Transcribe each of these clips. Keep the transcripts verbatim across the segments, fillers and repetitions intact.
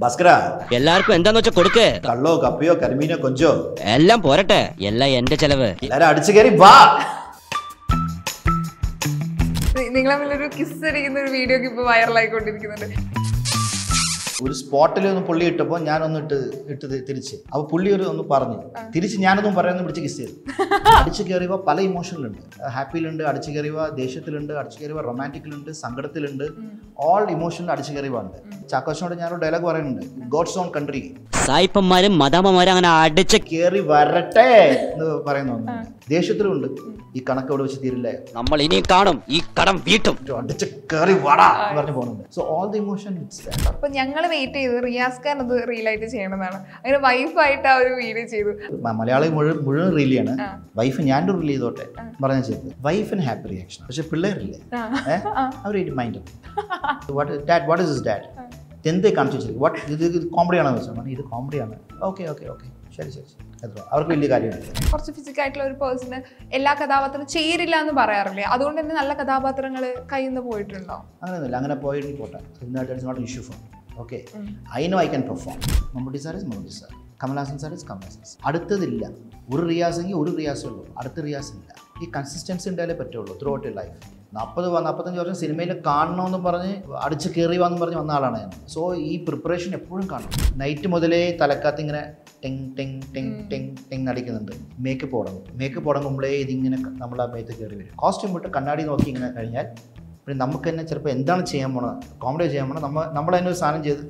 ഭാസ്കരാ, എല്ലാവർക്കും എന്താന്ന് വെച്ചാ കൊടുക്ക്. കള്ളോ കപ്പിയോ കരിമീനോ കൊഞ്ചോ എല്ലാം പോരട്ടെ, എല്ലാം എന്റെ ചെലവ്. എല്ലാരും അടിച്ചു കയറി വാ. നിങ്ങൾ തമ്മിലൊരു കിസ് അടിക്കുന്ന ഒരു വീഡിയോ ഒക്കെ ഇപ്പൊ വൈറലായിക്കൊണ്ടിരിക്കുന്നുണ്ട്. ഒരു സ്പോട്ടിൽ ഒന്ന് പുള്ളി ഇട്ടപ്പോൾ ഞാനൊന്ന് ഇട്ട് ഇട്ട് തിരിച്ച് അപ്പോൾ പുള്ളി ഒരു ഒന്ന് പറഞ്ഞു തിരിച്ച് ഞാനൊന്നും പറയാനൊന്നും പിടിച്ച് കിസ് ചെയ്തു. അടിച്ചു കയറിയവ പല ഇമോഷനിലുണ്ട്. ഹാപ്പിയിലുണ്ട്, അടിച്ചു കയറിയവ ദേഷ്യത്തിലുണ്ട്, അടിച്ചു കയറിയവ റൊമാൻറ്റിക്കിലുണ്ട്, സങ്കടത്തിലുണ്ട്. ഓൾ ഇമോഷനിൽ അടിച്ചു കയറിയുണ്ട്. ചാക്കോച്ചനോട് ഞാനൊരു ഡയലോഗ് പറയുന്നുണ്ട്, ഗോഡ്സ് ഓൺ കൺട്രി. സായിപ്പന്മാരും മദാമ്മമാരും അങ്ങനെ അടിച്ച് കയറി വരട്ടെ എന്ന് പറയുന്നു. ദേഷ്യത്തിലുണ്ട്. ഈ കണക്ക് അവിടെ വെച്ച് തീരില്ലേ, നമ്മൾ ഇനിയും കാണും, ഈ കടം വീട്ടും. അടിച്ച് കയറി വടാ എന്ന് പറഞ്ഞു പോകുന്നുണ്ട്. So all the emotion it's. അപ്പൊ ഞങ്ങൾ വെയിറ്റ് ചെയ്ത് റിയാസ് ഖാൻ അത് റീലായിട്ട് ചെയ്യണമെന്നാണ്. അങ്ങനെ വൈഫായിട്ട് ആ ഒരു വീഡിയോ ചെയ്തു. മലയാളി മുഴുവൻ മുഴുവൻ റീൽ ചെയ്യാണ്. വൈഫ് ഞാൻ റീൽ ചെയ്തോട്ടെ പറഞ്ഞ ചെയ്തത്. വൈഫിന് ഹാപ്പി റിയാക്ഷൻ. പക്ഷെ പിള്ളേരില്ലേ, അവർ മൈൻഡ് വാട്ട് ഇസ് ഡാഡ് എന്തേ കാണിച്ചു വെച്ചിരിക്കും. വാട്ട് ഇത് കോമഡിയാണെന്ന് വെച്ചാൽ ഇത് കോമഡിയാണ്. ഓക്കെ ഓക്കെ ഓക്കെ ശരി ശരി എത്ര അവർക്ക് വലിയ കാര്യമില്ല. കുറച്ച് ഫിസിക്കായിട്ടുള്ള ഒരു പേഴ്സണ് എല്ലാ കഥാപാത്രം ചേരില്ല എന്ന് പറയാറില്ലേ, അതുകൊണ്ട് തന്നെ നല്ല കഥാപാത്രങ്ങൾ കയ്യിൽ നിന്ന് പോയിട്ടുണ്ടോ? അങ്ങനെയൊന്നുമില്ല. അങ്ങനെ പോയിട്ട് പോട്ടെ. It's not issue for okay. I know I can perform. Mammootty sir is Mammootty sir, Kamal Haasan sir is Kamal Haasan sir. അടുത്തതില്ല. ഒരു റിയാസെങ്കിൽ ഒരു റിയാസേ ഉള്ളൂ, അടുത്ത റിയാസ് ഇല്ല. ഈ കൺസിസ്റ്റൻസി ഉണ്ടായാലേ പറ്റുള്ളൂ ത്രൂ ഔട്ട് ലൈഫ്. നാൽപ്പത് നാൽപ്പത്തഞ്ച് വർഷം സിനിമയിൽ കാണണമെന്ന് പറഞ്ഞ് അടിച്ച് കയറി വന്ന് പറഞ്ഞ് വന്ന ആളാണ് ഞാൻ. സോ ഈ പ്രിപ്പറേഷൻ എപ്പോഴും കാണണം. നൈറ്റ് മുതലേ തലക്കകത്ത് ഇങ്ങനെ ടെങ് ടെങ് ടെങ് ടെങ് ടെങ് അടിക്കുന്നുണ്ട്. മേക്കപ്പ് തുടങ്ങും. മേക്കപ്പ് തുടങ്ങുമ്പോഴേ ഇതിങ്ങനെ നമ്മളെ മേത്ത് കയറി വരും. കോസ്റ്റ്യൂം വിട്ട് കണ്ണാടി നോക്കി ഇങ്ങനെ കഴിഞ്ഞാൽ പിന്നെ നമുക്ക് തന്നെ ചിലപ്പോൾ എന്താണ് ചെയ്യാൻ പോണത്, കോമഡി ചെയ്യാൻ പോണത്, നമ്മൾ നമ്മൾ തന്നെ ഒരു സാധനം ചെയ്ത്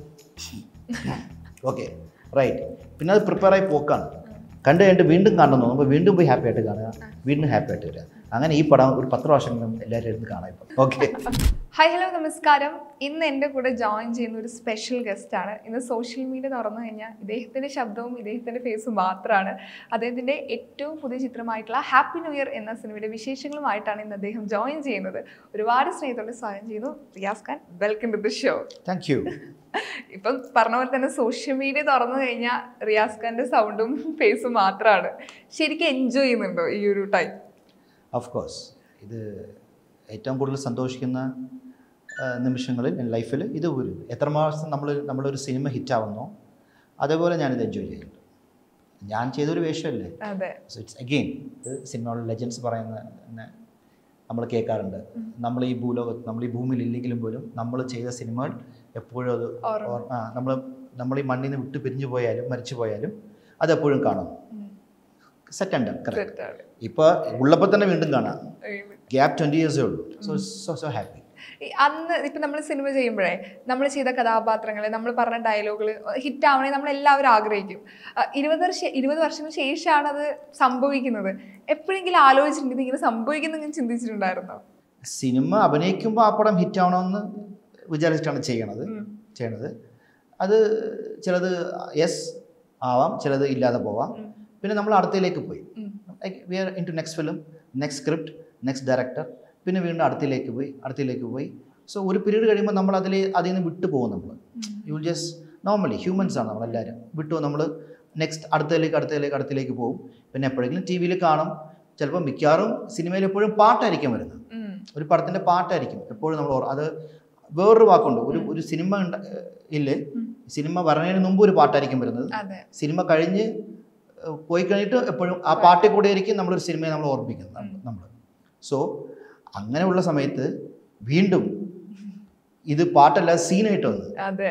ഓക്കെ റൈറ്റ്. പിന്നെ അത് പ്രിപ്പയറായി പോക്കാണ്. കണ്ടു കഴിഞ്ഞിട്ട് വീണ്ടും കാണുന്നു, നമുക്ക് വീണ്ടും പോയി ഹാപ്പി ആയിട്ട് കാണുക, വീണ്ടും ഹാപ്പി ആയിട്ട് വരിക. അങ്ങനെ ഈ പടം ഒരു പത്ത് പ്രാവശ്യം എല്ലാവരും ഇരുന്ന് കാണാം ഇപ്പോൾ. ഓക്കെ. ഹായ് ഹലോ നമസ്കാരം. ഇന്ന് എൻ്റെ കൂടെ ജോയിൻ ചെയ്യുന്ന ഒരു സ്പെഷ്യൽ ഗസ്റ്റ് ആണ്. ഇന്ന് സോഷ്യൽ മീഡിയ തുറന്നു കഴിഞ്ഞാൽ ഇദ്ദേഹത്തിൻ്റെ ശബ്ദവും ഇദ്ദേഹത്തിൻ്റെ ഫേസും മാത്രമാണ്. അദ്ദേഹത്തിൻ്റെ ഏറ്റവും പുതിയ ചിത്രമായിട്ടുള്ള ഹാപ്പി ന്യൂ ഇയർ എന്ന സിനിമയുടെ വിശേഷങ്ങളുമായിട്ടാണ് ഇന്ന് അദ്ദേഹം ജോയിൻ ചെയ്യുന്നത്. ഒരുപാട് സ്നേഹത്തോടെ സ്വാഗതം ചെയ്യുന്നു Riyaz Khan. Welcome to the show. Thank you. ഇപ്പം പറഞ്ഞ പോലെ തന്നെ സോഷ്യൽ മീഡിയ തുറന്നു കഴിഞ്ഞാൽ റിയാസ് ഖാൻ്റെ സൗണ്ടും ഫേസും മാത്രമാണ്. ശരിക്കും എൻജോയ് ചെയ്യുന്നുണ്ടോ ഈ ഒരു ടൈം? Of course. ഇത് ഏറ്റവും കൂടുതൽ സന്തോഷിക്കുന്ന നിമിഷങ്ങളിൽ ലൈഫിൽ ഇത് ഒരു എത്ര മാസം നമ്മൾ നമ്മളൊരു സിനിമ ഹിറ്റാവുന്നോ അതേപോലെ ഞാനിത് എൻജോയ് ചെയ്യുന്നുണ്ട്. ഞാൻ ചെയ്തൊരു വേഷമല്ലേ. സോ ഇറ്റ്സ് അഗെയിൻ ഇത് സിനിമയുടെ ലെജൻസ് പറയുന്ന തന്നെ നമ്മൾ കേൾക്കാറുണ്ട്. നമ്മൾ ഈ ഭൂലോകത്ത് നമ്മൾ ഈ ഭൂമിയിൽ ഇല്ലെങ്കിലും പോലും നമ്മൾ ചെയ്ത സിനിമകൾ എപ്പോഴും അത് നമ്മൾ നമ്മൾ ഈ മണ്ണിൽ നിന്ന് വിട്ട് പിരിഞ്ഞു പോയാലും മരിച്ചു പോയാലും അതെപ്പോഴും കാണും. സെറ്റ് ഉണ്ട്. കറക്റ്റ്. ഇപ്പോൾ ഉള്ളപ്പോൾ തന്നെ വീണ്ടും കാണാം. ഗ്യാപ്പ് ട്വൻറ്റി ഇയേഴ്സേ ഉള്ളൂ. So so so happy. അന്ന് ഇപ്പം നമ്മൾ സിനിമ ചെയ്യുമ്പോഴേ നമ്മൾ ചെയ്ത കഥാപാത്രങ്ങൾ നമ്മൾ പറഞ്ഞ ഡയലോഗുകൾ ഹിറ്റ് ആവണേ നമ്മൾ എല്ലാവരും ആഗ്രഹിക്കും. ഇരുപത് വർഷം ഇരുപത് വർഷത്തിന് ശേഷമാണ് അത് സംഭവിക്കുന്നത്. എപ്പോഴെങ്കിലും ആലോചിച്ചിട്ടുണ്ടെങ്കിൽ ഇങ്ങനെ സംഭവിക്കുന്നെങ്കിലും ചിന്തിച്ചിട്ടുണ്ടായിരുന്നോ? സിനിമ അഭിനയിക്കുമ്പോൾ ആ പടം ഹിറ്റ് ആവണമെന്ന് വിചാരിച്ചിട്ടാണ് ചെയ്യണത് ചെയ്യണത് അത് ചിലത് യെസ് ആവാം, ചിലത് ഇല്ലാതെ പോവാം. പിന്നെ നമ്മൾ അടുത്തയിലേക്ക് പോയി. We are into next film, next script, next director, പിന്നെ വീണ്ടും അടുത്തയിലേക്ക് പോയി അടുത്തയിലേക്ക് പോയി. സോ ഒരു പീരീഡ് കഴിയുമ്പോൾ നമ്മൾ അതിൽ അതിൽ നിന്ന് വിട്ടു പോകും. നമ്മൾ യു ജസ്റ്റ് നോർമലി ഹ്യൂമൻസ് ആണ് നമ്മളെല്ലാവരും. വിട്ടു നമ്മൾ നെക്സ്റ്റ് അടുത്തയിലേക്ക് അടുത്തയിലേക്ക് അടുത്തയിലേക്ക് പോകും. പിന്നെ എപ്പോഴെങ്കിലും ടി വിയിൽ കാണും. ചിലപ്പോൾ മിക്കവാറും സിനിമയിൽ എപ്പോഴും പാട്ടായിരിക്കും വരുന്നത്. ഒരു പടത്തിൻ്റെ പാട്ടായിരിക്കും എപ്പോഴും നമ്മൾ. അത് വേറൊരു വാക്കുണ്ട്. ഒരു ഒരു സിനിമ ഇല്ലേ, സിനിമ വരണതിന് മുമ്പ് ഒരു പാട്ടായിരിക്കും വരുന്നത്. സിനിമ കഴിഞ്ഞ് പോയി കഴിഞ്ഞിട്ട് എപ്പോഴും ആ പാട്ടിൽ കൂടെ ആയിരിക്കും നമ്മളൊരു സിനിമയെ നമ്മൾ ഓർമ്മിക്കുന്നത് നമ്മൾ. സോ അങ്ങനെയുള്ള സമയത്ത് വീണ്ടും ഇത് പാട്ടല്ല സീനായിട്ട് വന്നു. അതെ.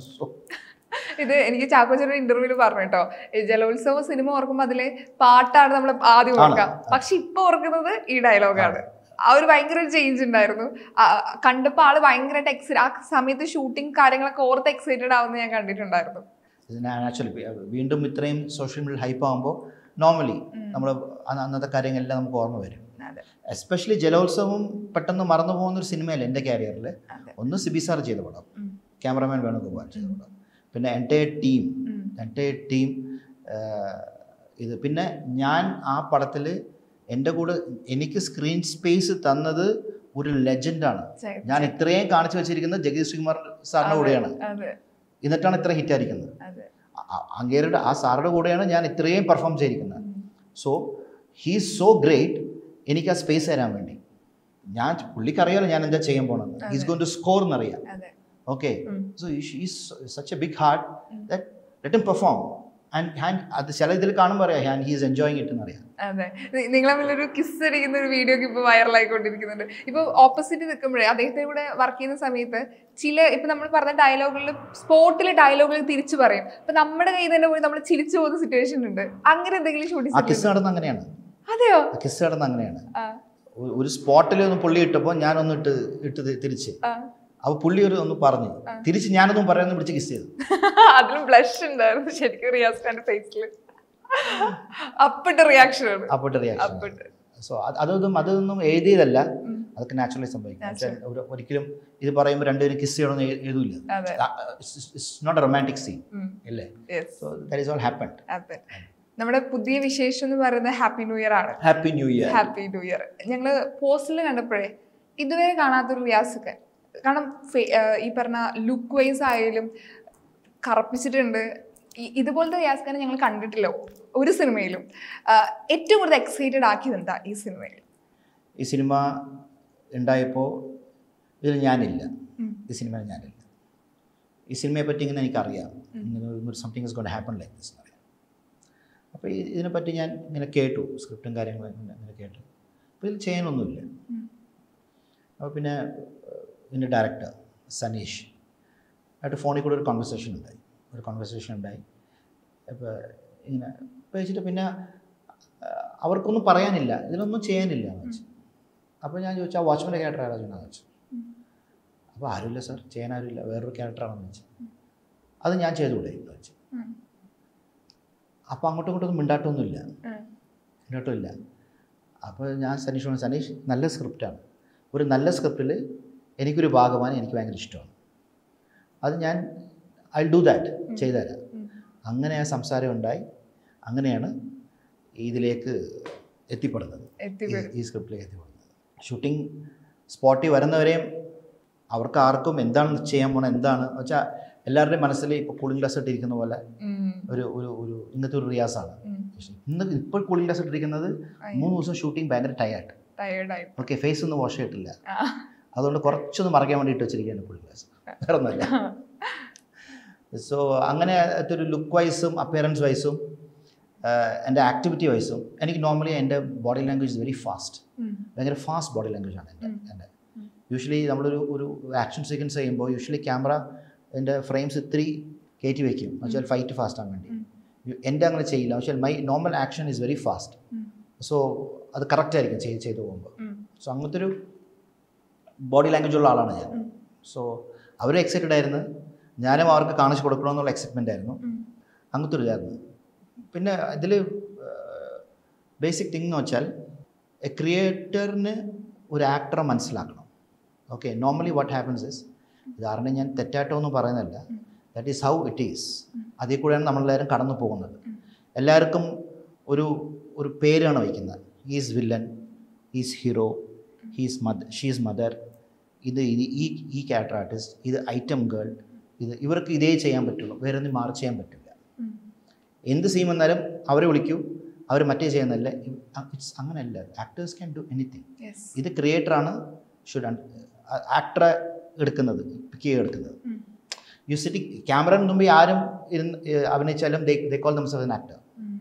ഇത് എനിക്ക് ചാക്കോച്ചന്റെ ഇന്റർവ്യൂല് പറഞ്ഞു കേട്ടോ, ജലോത്സവ സിനിമ ഓർക്കുമ്പോൾ അതിലെ പാട്ടാണ് നമ്മൾ ആദ്യം ഓർക്കുക. പക്ഷെ ഇപ്പൊ ഓർക്കുന്നത് ഈ ഡയലോഗാണ്. ആ ഒരു ഭയങ്കര ഒരു ചേഞ്ച് ഉണ്ടായിരുന്നു. കണ്ടപ്പോൾ ആള് ഭയങ്കരമായിട്ട് എക്സൈറ്റ്, ആ സമയത്ത് ഷൂട്ടിങ് കാര്യങ്ങളൊക്കെ ഓർത്ത് എക്സൈറ്റഡ് ആവുന്ന ഞാൻ കണ്ടിട്ടുണ്ടായിരുന്നു. നാച്ചുറലി വീണ്ടും ഇത്രയും സോഷ്യൽ മീഡിയ ഹൈപ്പ് ആകുമ്പോൾ നോർമലി നമ്മൾ അന്നത്തെ കാര്യങ്ങളെല്ലാം നമുക്ക് ഓർമ്മ വരും. എസ്പെഷ്യലി ജലോത്സവം പെട്ടെന്ന് മറന്നു പോകുന്ന ഒരു സിനിമയല്ല എൻ്റെ കാരിയറിൽ. ഒന്ന് സിബി സാർ ചെയ്ത പടം, ക്യാമറമാൻ വേണുഗോപാൽ ചെയ്ത പടം, പിന്നെ എൻ്റയർ ടീം എൻ്റയർ ടീം ഇത്. പിന്നെ ഞാൻ ആ പടത്തിൽ എൻ്റെ കൂടെ എനിക്ക് സ്ക്രീൻ സ്പേസ് തന്നത് ഒരു ലെജൻഡാണ്. ഞാൻ ഇത്രയും കാണിച്ചു വെച്ചിരിക്കുന്നത് ജഗദീഷ് ശ്രീകുമാർ സാറിൻ്റെ കൂടെയാണ്. എന്നിട്ടാണ് ഇത്ര ഹിറ്റായിരിക്കുന്നത്. അങ്ങേരുടെ ആ സാറുടെ കൂടെയാണ് ഞാൻ ഇത്രയും പെർഫോം ചെയ്തിരിക്കുന്നത്. So he is so great. എനിക്ക് ആ സ്പേസ് തരാൻ വേണ്ടി ഞാൻ പുള്ളിക്കറിയാലോ ഞാൻ എന്താ ചെയ്യാൻ പോകണമെന്ന്. ഹീസ് ഗോയിങ് ടു സ്കോർ എന്നറിയാം. Okay, so he is such a big heart that let him perform. And and അത് ചില ഇതിൽ കാണുമ്പോൾ അറിയാം and he is enjoying it എന്നറിയാം. അതെ, നിങ്ങൾ തമ്മിലൊരു കിസ് അടിക്കുന്ന ഒരു വീഡിയോ ഒക്കെ ഇപ്പൊ വൈറലായിക്കൊണ്ടിരിക്കുന്നുണ്ട്. ഇപ്പൊ ഓപ്പോസിറ്റ് നിൽക്കുമ്പോഴേ അദ്ദേഹത്തിന് കൂടെ വർക്ക് ചെയ്യുന്ന സമയത്ത് ചില ഇപ്പൊ നമ്മൾ പറഞ്ഞ ഡയലോഗുകളിൽ സ്പോട്ടിലെ ഡയലോഗുകൾ തിരിച്ചു പറയും. അപ്പൊ നമ്മുടെ കയ്യിൽ തന്നെ പോയി നമ്മൾ ചിരിച്ചു പോകുന്ന സിറ്റുവേഷൻ ഉണ്ട്. അങ്ങനെ എന്തെങ്കിലും ഷൂട്ടിംഗ്? ആ കിസ് നടന്ന അങ്ങനെയാണ്. അതെയോ? കിസ് നടന്ന അങ്ങനെയാണ്. ഒരു സ്പോട്ടിൽ ഒന്ന് പുള്ളി ഇട്ടപ്പോൾ ഞാനൊന്ന് ഇട്ട് ഇട്ട് തിരിച്ച്, അപ്പൊ പുള്ളി ഒരു ഒന്ന് പറഞ്ഞു തിരിച്ച് ഞാനൊന്നും പറയാനൊന്നും പിടിച്ച് കിസ് ചെയ്തു. അതിലും ബ്ലഷ് ഉണ്ടായിരുന്നു ശരിക്കും റിയാസ് ഖാന്റെ ഫേസിൽ. അപ്പട്ട റിയാക്ഷൻ ആണ്. അപ്പട്ട റിയാക്ഷൻ. സോ അതൊന്നും അതൊന്നും എഴുതിയതല്ല, അതൊക്കെ നാച്ചുറലി സംഭവിക്കും. ഒരിക്കലും ഇത് പറയുമ്പോൾ രണ്ടുപേരും കിസ് ചെയ്യണമെന്ന് എഴുതൂല. It's not a romantic scene അല്ലേ? So that is all happened. നമ്മുടെ പുതിയ വിശേഷം എന്ന് പറയുന്നത് ഹാപ്പി ന്യൂ ഇയർ ആണ്. Happy new year. Happy new year. ഞങ്ങള് പോസ്റ്റിൽ കണ്ടപ്പോഴേ ഇതുവരെ കാണാത്തൊരു റിയാസൊക്കെ, കാരണം ഈ പറഞ്ഞ ലുക്ക് വൈസ് ആയാലും കറപ്പിച്ചിട്ടുണ്ട്. ഇതുപോലത്തെ റിയാസ് ഖാനെ ഞങ്ങൾ കണ്ടിട്ടില്ല ഒരു സിനിമയിലും. ഏറ്റവും കൂടുതൽ എക്സൈറ്റഡ് ആക്കിയത് എന്താ ഈ സിനിമയിൽ? ഈ സിനിമ ഉണ്ടായപ്പോൾ ഇതിൽ ഞാനില്ല, ഈ സിനിമയിൽ ഞാനില്ല. ഈ സിനിമയെ പറ്റി ഇങ്ങനെ എനിക്കറിയാം, ഇങ്ങനെ something is going to happen like this. അപ്പോൾ ഇതിനെപ്പറ്റി ഞാൻ ഇങ്ങനെ കേട്ടു, സ്ക്രിപ്റ്റും കാര്യങ്ങളും ഇങ്ങനെ കേട്ടു. അപ്പോൾ ഇതിൽ ചെയ്യാനൊന്നുമില്ല. അപ്പോൾ പിന്നെ ഇതിൻ്റെ ഡയറക്ടർ സനീഷ് ആയിട്ട് ഫോണിൽ കൂടെ ഒരു കോൺവെർസേഷൻ ഉണ്ടായി ഒരു കോൺവെർസേഷൻ ഉണ്ടായി അപ്പോൾ ഇങ്ങനെ വെച്ചിട്ട് പിന്നെ അവർക്കൊന്നും പറയാനില്ല, ഇതിനൊന്നും ചെയ്യാനില്ല എന്ന് വെച്ചു. അപ്പോൾ ഞാൻ ചോദിച്ചു, ആ വാച്ച്മാൻ്റെ ക്യാരക്ടർ ആരാ ചോദിച്ചാൽ വെച്ചു. അപ്പോൾ ആരുമില്ല സാർ, ചെയ്യാൻ ആരുമില്ല, വേറൊരു ക്യാരക്ടറാണെന്ന് വെച്ചു. അത് ഞാൻ ചെയ്തുകൂടെ എന്ന് വെച്ചു. അപ്പോൾ അങ്ങോട്ടും ഇങ്ങോട്ടൊന്നും മിണ്ടാട്ടമൊന്നുമില്ല, മിണ്ടാട്ടമില്ല. അപ്പോൾ ഞാൻ സനീഷ് സനീഷ് നല്ല സ്ക്രിപ്റ്റാണ്, ഒരു നല്ല സ്ക്രിപ്റ്റിൽ എനിക്കൊരു ഭാഗമാണ് എനിക്ക് ഭയങ്കര ഇഷ്ടമാണ്, അത് ഞാൻ ഐ ഡു ദാറ്റ്, ചെയ്തുതരാം. അങ്ങനെ ആ സംസാരം ഉണ്ടായി. അങ്ങനെയാണ് ഇതിലേക്ക് എത്തിപ്പെടുന്നത്, ഈ സ്ക്രിപ്റ്റിലേക്ക് എത്തിപ്പെടുന്നത്. ഷൂട്ടിംഗ് സ്പോട്ടിൽ വരുന്നവരെയും അവർക്ക് ആർക്കും എന്താണ് ചെയ്യാൻ പോകണം എന്താണ് വെച്ചാൽ എല്ലാവരുടെയും മനസ്സിൽ ഇപ്പോൾ കൂളിംഗ് ഗ്ലാസ് ഇട്ടിരിക്കുന്ന പോലെ ഒരു ഒരു ഒരു ഇന്നത്തെ ഒരു റിയാസാണ്. ഇന്ന് ഇപ്പോൾ കൂളിംഗ് ഗ്ലാസ് ഇട്ടിരിക്കുന്നത് മൂന്ന് ദിവസം ഷൂട്ടിംഗ് ഭയങ്കര ടയേർഡ്, ഓക്കെ, ഫേസ് ഒന്നും വാഷ് ചെയ്തിട്ടില്ല, അതുകൊണ്ട് കുറച്ചൊന്ന് മറയ്ക്കാൻ വേണ്ടിയിട്ട് വെച്ചിരിക്കുകയാണ് കൂളിംഗ് ഗ്ലാസ്, വേറെ ഒന്നുമല്ല. സോ അങ്ങനെ ഒരു ലുക്ക് വൈസും അപ്പിയറൻസ് വൈസും എൻ്റെ ആക്ടിവിറ്റി വൈസും എനിക്ക് നോർമലി എൻ്റെ body language is very fast, ഭയങ്കര ഫാസ്റ്റ് ബോഡി ലാംഗ്വേജ് ആണ് എൻ്റെ എൻ്റെ യൂഷ്വലി നമ്മളൊരു ഒരു ആക്ഷൻ സീക്വൻസ് ചെയ്യുമ്പോൾ യൂഷ്വലി ക്യാമറ എൻ്റെ ഫ്രെയിംസ് ഇത്തിരി കയറ്റി വയ്ക്കും, എന്നുവെച്ചാൽ ഫൈറ്റ് ഫാസ്റ്റ് ആകാൻ വേണ്ടി. എൻ്റെ അങ്ങനെ ചെയ്യില്ല, പക്ഷേ my normal action is very fast. So അത് കറക്റ്റ് ആയിരിക്കും ചെയ്ത് ചെയ്ത് പോകുമ്പോൾ. സോ അങ്ങനത്തെ ഒരു ബോഡി ലാംഗ്വേജ് ഉള്ള ആളാണ് ഞാൻ. സോ അവരും എക്സൈറ്റഡ് ആയിരുന്നു, ഞാനും അവർക്ക് കാണിച്ചു കൊടുക്കണമെന്നുള്ള എക്സൈറ്റ്മെൻ്റ് ആയിരുന്നു. അങ്ങനത്തെ ഒരു ഇതായിരുന്നു. പിന്നെ ഇതിൽ ബേസിക് തിങ് എന്ന് വെച്ചാൽ എ ക്രിയേറ്ററിന് ഒരു ആക്ടറെ മനസ്സിലാക്കണം. Okay, normally what happens is, ഇതാരുടെ ഞാൻ തെറ്റായിട്ടോ ഒന്നും പറയുന്നില്ല, that is how it is. അതിൽ കൂടെയാണ് നമ്മളെല്ലാവരും കടന്നു പോകുന്നത്. എല്ലാവർക്കും ഒരു ഒരു പേരാണ് വയ്ക്കുന്നത്. He's villain, he's hero, he's mother, she's mother, ഇത് ഈ ഈ ക്യാരക്ടർ ആർട്ടിസ്റ്റ്, ഇത് ഐറ്റം ഗേൾ, ഇത് ഇവർക്ക് ഇതേ ചെയ്യാൻ പറ്റുള്ളൂ, വേറെ ഒന്നും മാറി ചെയ്യാൻ പറ്റില്ല. എന്ത് സീൻ വന്നാലും അവരെ വിളിക്കൂ, അവർ മറ്റേ ചെയ്യുന്നതല്ല. ഇറ്റ്സ് അങ്ങനെയല്ല, ആക്ടേഴ്സ് ക്യാൻ ഡു എനിത്തിങ്. ഇത് ക്രിയേറ്ററാണ് ഷുഡ് ആക്ടറെ എടുക്കുന്നത്, പിക്ക് എടുക്കുന്നത്. യു സിറ്റി ക്യാമറന് മുമ്പ് ആരും ഇരുന്ന് അഭിനയിച്ചാലും they they call themselves an actor.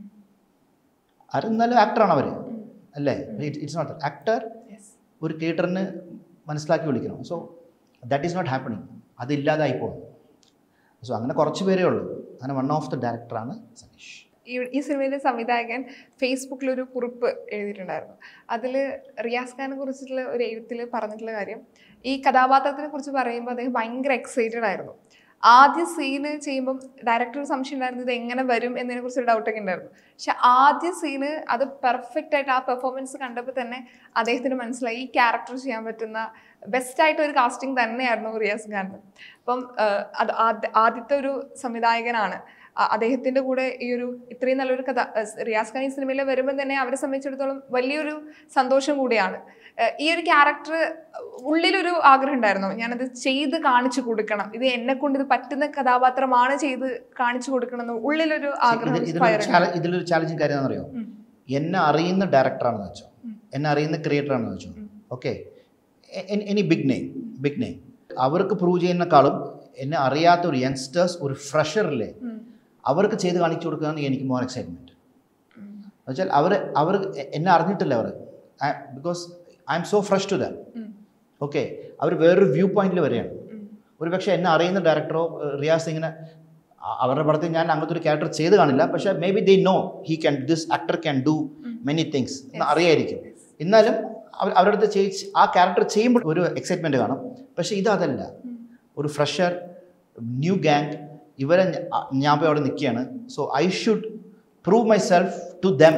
ആരെന്നാലും ആക്ടറാണ് അവർ, അല്ലേ? It's not actor. ഒരു ക്രിയേറ്ററിന് മനസ്സിലാക്കി വിളിക്കണം. So that is not happening, അതില്ലാതായി പോകുന്നു. സോ അങ്ങനെ കുറച്ച് പേരേ ഉള്ളൂ. അങ്ങനെ വൺ ഓഫ് ദ ഡയറക്ടറാണ് സനീഷ്. ഈ ഈ സിനിമയിലെ സംവിധായകൻ ഫേസ്ബുക്കിലൊരു കുറിപ്പ് എഴുതിയിട്ടുണ്ടായിരുന്നു. അതിൽ റിയാസ് ഖാനെ കുറിച്ചിട്ടുള്ള ഒരു എഴുത്തിൽ പറഞ്ഞിട്ടുള്ള കാര്യം, ഈ കഥാപാത്രത്തിനെ കുറിച്ച് പറയുമ്പോൾ അദ്ദേഹം ഭയങ്കര എക്സൈറ്റഡ് ആയിരുന്നു. ആദ്യ സീന് ചെയ്യുമ്പം ഡയറക്ടർ സംശയം ഉണ്ടായിരുന്നു ഇത് എങ്ങനെ വരും എന്നതിനെ കുറിച്ചൊരു ഡൗട്ടൊക്കെ ഉണ്ടായിരുന്നു. പക്ഷെ ആദ്യ സീന് അത് പെർഫെക്റ്റ് ആയിട്ട് ആ പെർഫോമൻസ് കണ്ടപ്പോൾ തന്നെ അദ്ദേഹത്തിന് മനസ്സിലായി ഈ ക്യാരക്ടർ ചെയ്യാൻ പറ്റുന്ന ബെസ്റ്റായിട്ട് ഒരു കാസ്റ്റിംഗ് തന്നെയായിരുന്നു റിയാസ് ഖാൻ. അപ്പം അത് ആദ്യത്തെ ഒരു സംവിധായകനാണ്. അദ്ദേഹത്തിൻ്റെ കൂടെ ഈ ഒരു ഇത്രയും നല്ലൊരു കഥ റിയാസ് ഖാൻ ഈ സിനിമയിൽ വരുമ്പോൾ തന്നെ അവരെ സംബന്ധിച്ചിടത്തോളം വലിയൊരു സന്തോഷം കൂടിയാണ്. ഈ ഒരു ക്യാരക്ടർ ഉള്ളിലൊരു ആഗ്രഹം ഉണ്ടായിരുന്നു, ഞാനത് ചെയ്ത് കാണിച്ചു കൊടുക്കണം, ഇത് എന്നെ കൊണ്ട് ഇത് പറ്റുന്ന കഥാപാത്രമാണ് ചെയ്ത് കാണിച്ചു കൊടുക്കണം എന്ന് ഉള്ളിലൊരു ആഗ്രഹം. ഇതിലൊരു ചാലഞ്ചിങ് കാര്യം എന്നറിയോ, എന്നെ അറിയുന്ന ഡയറക്ടറാണെന്ന് വെച്ചോ, എന്നെ അറിയുന്ന ക്രിയേറ്റർ ആണെന്ന് വെച്ചോ, okay, any big name big name അവർക്ക് പ്രൂവ് ചെയ്യുന്നേക്കാളും എന്നെ അറിയാത്ത ഒരു യങ്സ്റ്റേഴ്സ് ഒരു ഫ്രഷറിലെ അവർക്ക് ചെയ്ത് കാണിച്ചു കൊടുക്കുകയാണ് എനിക്ക് മോർ എക്സൈറ്റ്മെൻറ്റ്. എന്നുവെച്ചാൽ അവർ അവർ എന്നെ അറിഞ്ഞിട്ടില്ല അവർ, because I'm so fresh to them. Okay, അവർ വേറൊരു വ്യൂ പോയിന്റിൽ വരെയാണ്. ഒരു പക്ഷേ എന്നെ അറിയുന്ന ഡയറക്ടറോ റിയാസ് ഇങ്ങനെ അവരുടെ പടത്തിൽ ഞാൻ അങ്ങനത്തെ ഒരു ക്യാരക്ടർ ചെയ്ത് കാണില്ല, പക്ഷേ maybe they know he can this actor can do many things എന്ന് അറിയായിരിക്കും. എന്നാലും അവർ അവരുടെ അടുത്ത് ചെയ് ആ ക്യാരക്ടർ ചെയ്യുമ്പോൾ ഒരു എക്സൈറ്റ്മെൻറ്റ് കാണും. പക്ഷേ ഇതല്ല, ഒരു ഫ്രഷർ ന്യൂ ഗാങ് ഇവരെ ഞാൻ പോയി അവിടെ നിൽക്കുകയാണ്. So I should prove myself to them.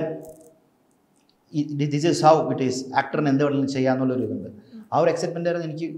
This is how it is, ആക്ടറിന് എന്ത് വേണമെങ്കിലും ചെയ്യാമെന്നുള്ളൊരു ഇതുണ്ട്. ആ ഒരു എക്സൈറ്റ്മെൻ്റ് ആയിരുന്നു എനിക്ക്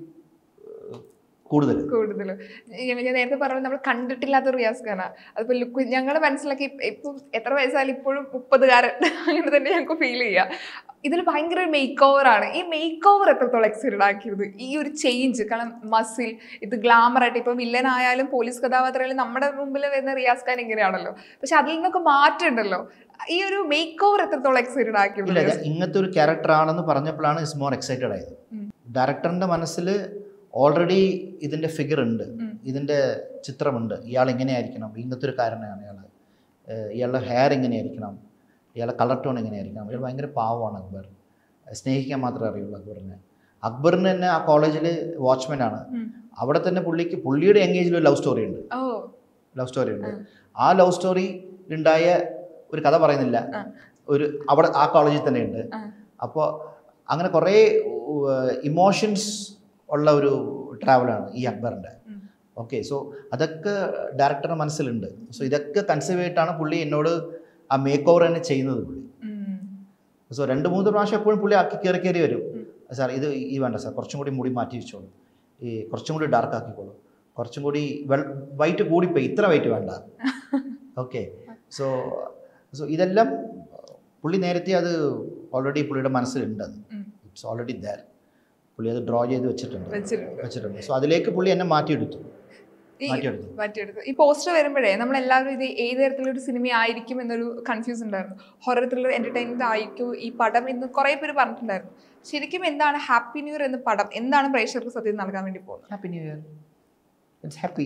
കൂടുതൽ കൂടുതൽ ഞാൻ നേരത്തെ പറഞ്ഞത് നമ്മൾ കണ്ടിട്ടില്ലാത്ത റിയാസ് ഖാന. അതിപ്പോൾ ലുക്ക് ഞങ്ങൾ മനസ്സിലാക്കി ഇപ്പം എത്ര വയസ്സായാലും ഇപ്പോഴും മുപ്പതുകാരൻ അങ്ങനെ തന്നെ ഞങ്ങൾക്ക് ഫീൽ ചെയ്യുക. ഇതിൽ ഭയങ്കര ഒരു മേക്ക് ഓവറാണ്. ഈ മേക്ക് ഓവർ എത്രത്തോളം എക്സൈറ്റഡ് ആക്കിയത് ഈ ഒരു ചേഞ്ച്? കാരണം മസിൽ ഇത് ഗ്ലാമറായിട്ട് ഇപ്പോൾ വില്ലനായാലും പോലീസ് കഥാപാത്രമായാലും നമ്മുടെ മുമ്പിൽ വരുന്ന റിയാസ് ഖാൻ ഇങ്ങനെയാണല്ലോ, പക്ഷെ അതിൽ നിന്നൊക്കെ മാറ്റമുണ്ടല്ലോ. ഈ ഒരു മേക്ക് ഓവർ എത്രത്തോളം എക്സൈറ്റഡ് ആക്കിയത്? ഇങ്ങനത്തെ ഒരു ക്യാരക്ടർ ആണെന്ന് പറഞ്ഞപ്പോഴാണ് ഇസ് മോർ എക്സൈറ്റഡ് ആയത്. ഡയറക്ടറിൻ്റെ മനസ്സിൽ ഓൾറെഡി ഇതിൻ്റെ ഫിഗർ ഉണ്ട്, ഇതിൻ്റെ ചിത്രമുണ്ട്. ഇയാൾ എങ്ങനെയായിരിക്കണം, ഇങ്ങനത്തെ ഒരു കാരണമാണ് ഇയാൾ, ഇയാളുടെ ഹെയർ എങ്ങനെയായിരിക്കണം, ഇയാളുടെ കളർ ടോൺ എങ്ങനെയായിരിക്കണം. ഇയാൾ ഭയങ്കര പാവമാണ് അക്ബർ, സ്നേഹിക്കാൻ മാത്രമേ അറിയുള്ളൂ അക്ബറിനെ. അക്ബറിന് തന്നെ ആ കോളേജിൽ വാച്ച്മാൻ ആണ്. അവിടെ തന്നെ പുള്ളിക്ക് പുള്ളിയുടെ എൻഗേജിൽ ഒരു ലവ് സ്റ്റോറി ഉണ്ട്, ലവ് സ്റ്റോറി ഉണ്ട്. ആ ലവ് സ്റ്റോറി ഉണ്ടായ ഒരു കഥ പറയുന്നില്ല, ഒരു അവിടെ ആ കോളേജിൽ തന്നെ ഉണ്ട്. അപ്പോൾ അങ്ങനെ കുറേ ഇമോഷൻസ് ഉള്ള ഒരു ട്രാവലാണ് ഈ അക്ബറിൻ്റെ. ഓക്കെ, സോ അതൊക്കെ ഡയറക്ടറുടെ മനസ്സിലുണ്ട്. സോ ഇതൊക്കെ കൺസീവ് ചെയ്തിട്ടാണ് പുള്ളി എന്നോട് ആ മേക്ക് ഓവർ തന്നെ ചെയ്യുന്നത് പുള്ളി. സോ രണ്ട് മൂന്ന് പ്രാവശ്യം എപ്പോഴും പുള്ളി ആക്കി കയറി കയറി വരും. സാർ ഇത് ഈ വേണ്ട സാർ, കുറച്ചും കൂടി മുടി മാറ്റി വെച്ചോളൂ, ഈ കുറച്ചും കൂടി ഡാർക്ക് ആക്കിക്കോളൂ, കുറച്ചും കൂടി വെൾ വൈറ്റ് കൂടിപ്പോയി, ഇത്ര വൈറ്റ് വേണ്ട. ഓക്കെ, സോ സോ ഇതെല്ലാം പുള്ളി നേരത്തെ അത് ഓൾറെഡി പുള്ളിയുടെ മനസ്സിലുണ്ട്. അത് ഇറ്റ്സ് ഓൾറെഡി ദർ. പുള്ളി അത് ഡ്രോ ചെയ്ത് വെച്ചിട്ടുണ്ട് വെച്ചിട്ടുണ്ട് സോ അതിലേക്ക് പുള്ളി എന്നെ മാറ്റിയെടുത്തു മാറ്റിയെടുത്തു ഈ പോസ്റ്റർ വരുമ്പോഴേ നമ്മളെല്ലാവരും ഇത് ഏത് തരത്തിലൊരു സിനിമ ആയിരിക്കും എന്നൊരു കൺഫ്യൂസ് ഉണ്ടായിരുന്നു. ഹൊറർ ത്രില്ലർ എന്റർടൈൻമെന്റ് ആയിരിക്കും ഈ പടം എന്ന് കുറേ പേര് പറഞ്ഞിട്ടുണ്ടായിരുന്നു. ശരിക്കും എന്താണ് ഹാപ്പി ന്യൂ ഇയർ എന്ന പടം, എന്താണ് പ്രേക്ഷകർക്ക് സത്യം നൽകാൻ വേണ്ടി പോകുന്നത്? Happy new year, it's happy.